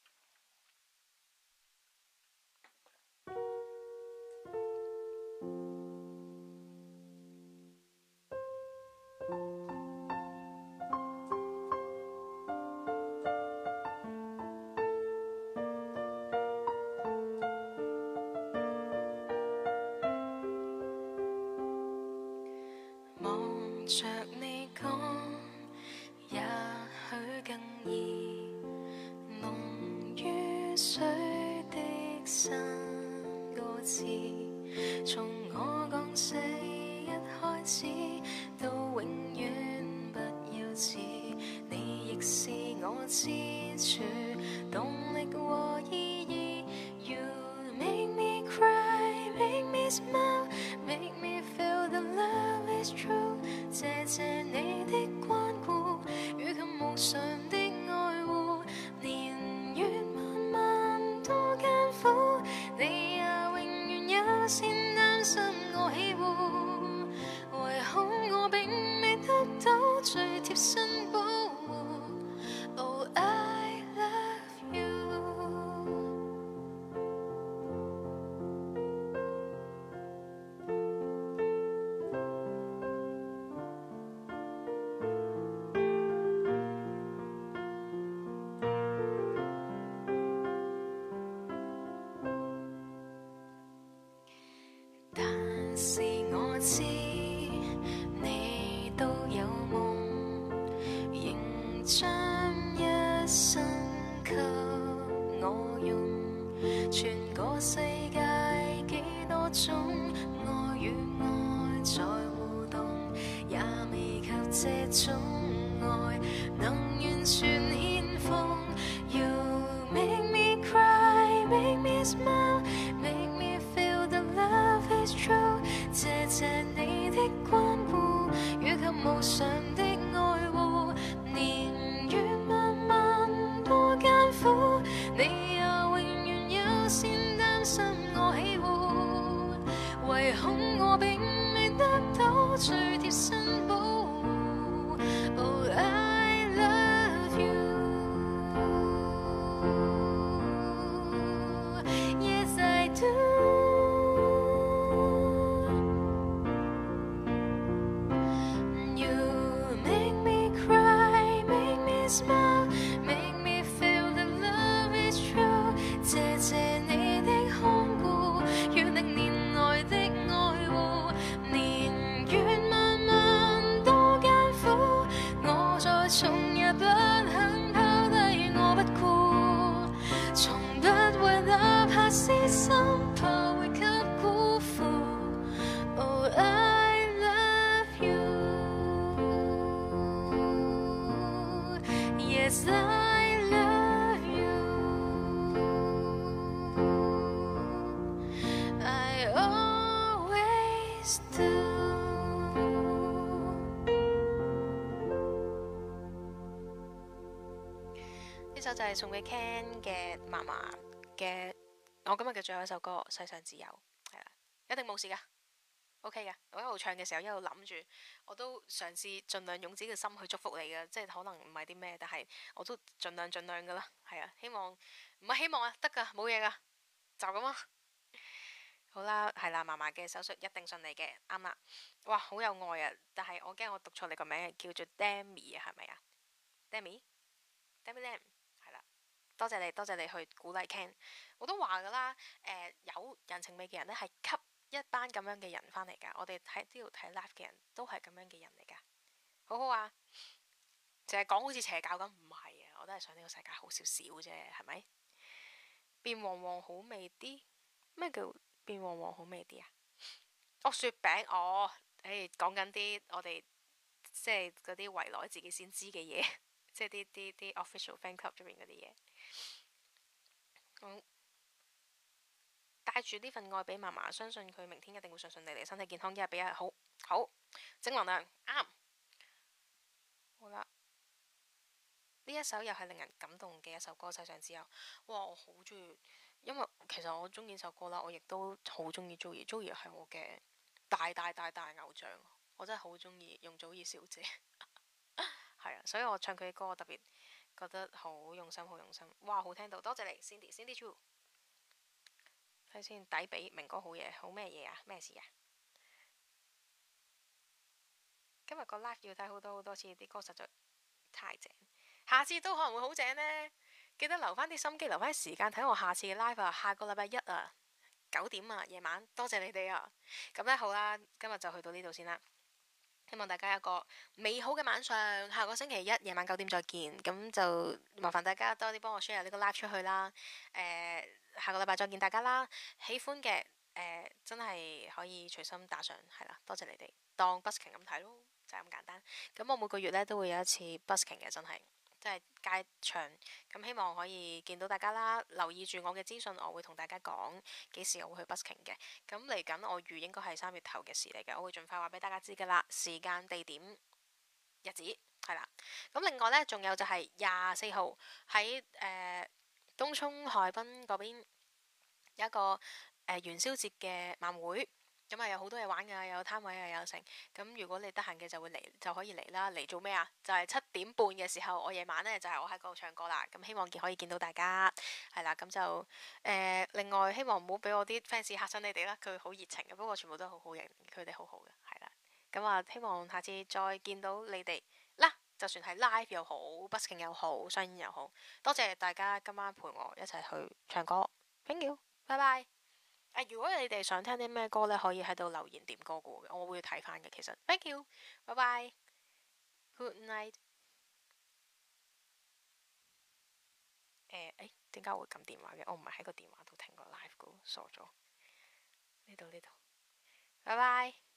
着你講，也許更易夢於水的三個字，從我講死一開始到永遠不要遲，你亦是我支柱，動力和意義。You make me cry, make me smile, make me feel the love is true。謝謝你的關顧，與及無常的愛護，年月漫漫多艱苦，你也永遠優先擔心我喜惡，唯恐我並未得到最貼身保護。Oh, I love you。是我知你都有夢，仍將一生給我用，全個世界幾多種愛與愛在互動，也未及這種愛能完全獻奉。You make me cry, make me smile, make me feel the love is true。謝謝你的關顧，與及無常的愛護，年月漫漫多艱苦， 唯恐我並未得到最貼身保護。Oh, I love you. Yes, I do. You make me cry, make me smile, make me feel that love is true. 謝謝你的看顧，遠歷年來的愛護，年月漫漫多艱苦，我再從也不肯拋低我不顧，從不會哪怕私心，怕會給辜負。Oh, I love you. Yes, I love you. I always do. 呢首就係送俾 Ken 嘅嫲嫲嘅，我今日嘅最後一首歌《世上自由》，係啦，一定冇事噶，OK 噶。我一路唱嘅時候，一路諗住，我都嘗試盡量用自己嘅心去祝福你嘅，即係可能唔係啲咩，但係我都盡量噶啦，係啊，希望唔係希望啊，得噶，冇嘢噶，就咁啊。好啦，係啦，嫲嫲嘅手術一定順利嘅，啱啦。哇，好有愛啊！但係我驚我讀錯你個名，叫做 Demi 啊，係咪啊 ？Demi Lam。係啦，多謝你去鼓勵 Ken。我都話噶啦，有人情味嘅人呢係吸一班咁樣嘅人翻嚟噶。我哋喺呢度睇 live 嘅人都係咁樣嘅人嚟噶，好好啊。淨係講好似邪教咁，唔係啊，我都係想呢個世界好少少啫，係咪？變黃黃好味啲，咩叫變黃黃好味啲啊？哦，雪餅，哦，講緊啲我哋即係嗰啲圍內自己先知嘅嘢。即係啲 official fan club 入面嗰啲嘢，帶住呢份愛俾嫲嫲，相信佢明天一定會順順利利，身體健康，一日比一日好。好，正能量，啱。好啦，呢一首又係令人感動嘅一首歌，《世上自由》。哇，我好中意，因為其實我中意呢首歌啦，我亦都好中意 Joey 係我嘅大偶像，我真係好中意容祖兒小姐。係啊，所以我唱佢嘅歌，我特別覺得好用心，好用心。哇，好聽到，多謝你 Cindy Chu。睇先，抵比明哥好嘢，好咩嘢啊？咩事啊？今日個 live 要睇好多次，啲歌實在太正，下次都可能會好正呢。記得留翻啲心機，留翻啲時間睇我下次嘅 live 啊！下個禮拜一啊，9點啊，夜晚。多謝你哋啊！咁呢，好啦，今日就去到呢度先啦。希望大家有一個美好嘅晚上，下個星期一夜晚9點再見。咁就麻煩大家多啲幫我 share 呢個 live 出去啦。下個禮拜再見大家啦。喜歡嘅真係可以隨心打賞，係啦，多謝你哋當 busking 咁睇咯，就係咁簡單。咁我每個月呢都會有一次 busking 嘅，真係即係街場。咁希望可以見到大家啦，留意住我嘅資訊，我會同大家講幾時我會去 busking 嘅。咁嚟緊我預應該係3月頭嘅事嚟嘅，我會盡快話俾大家知噶啦，時間、地點、日子係啦。咁另外呢，仲有就係24號喺東涌海濱嗰邊有一個元宵節嘅晚會。咁啊有好多嘢玩㗎，有攤位啊，有成。咁如果你得閒嘅就會嚟，就可以嚟啦。嚟做咩啊？就係7點半嘅時候，我夜晚呢就係我喺嗰度唱歌啦。咁希望可以見到大家，係啦。咁就另外希望唔好俾我啲 fans 嚇親你哋啦。佢好熱情嘅，不過全部都好好嘅，佢哋好好嘅，係啦。咁啊，希望下次再見到你哋啦。就算係 live 又好 busking 又好，商演又好，多謝大家今晚陪我一齊去唱歌。Thank you，拜拜。如果你哋想聽啲咩歌呢，可以喺度留言點歌嘅，我會睇翻嘅。其實 ，thank you，拜拜，good night。點解會撳電話嘅？我唔係喺個電話度聽個 live 嘅，傻咗。呢度，拜拜。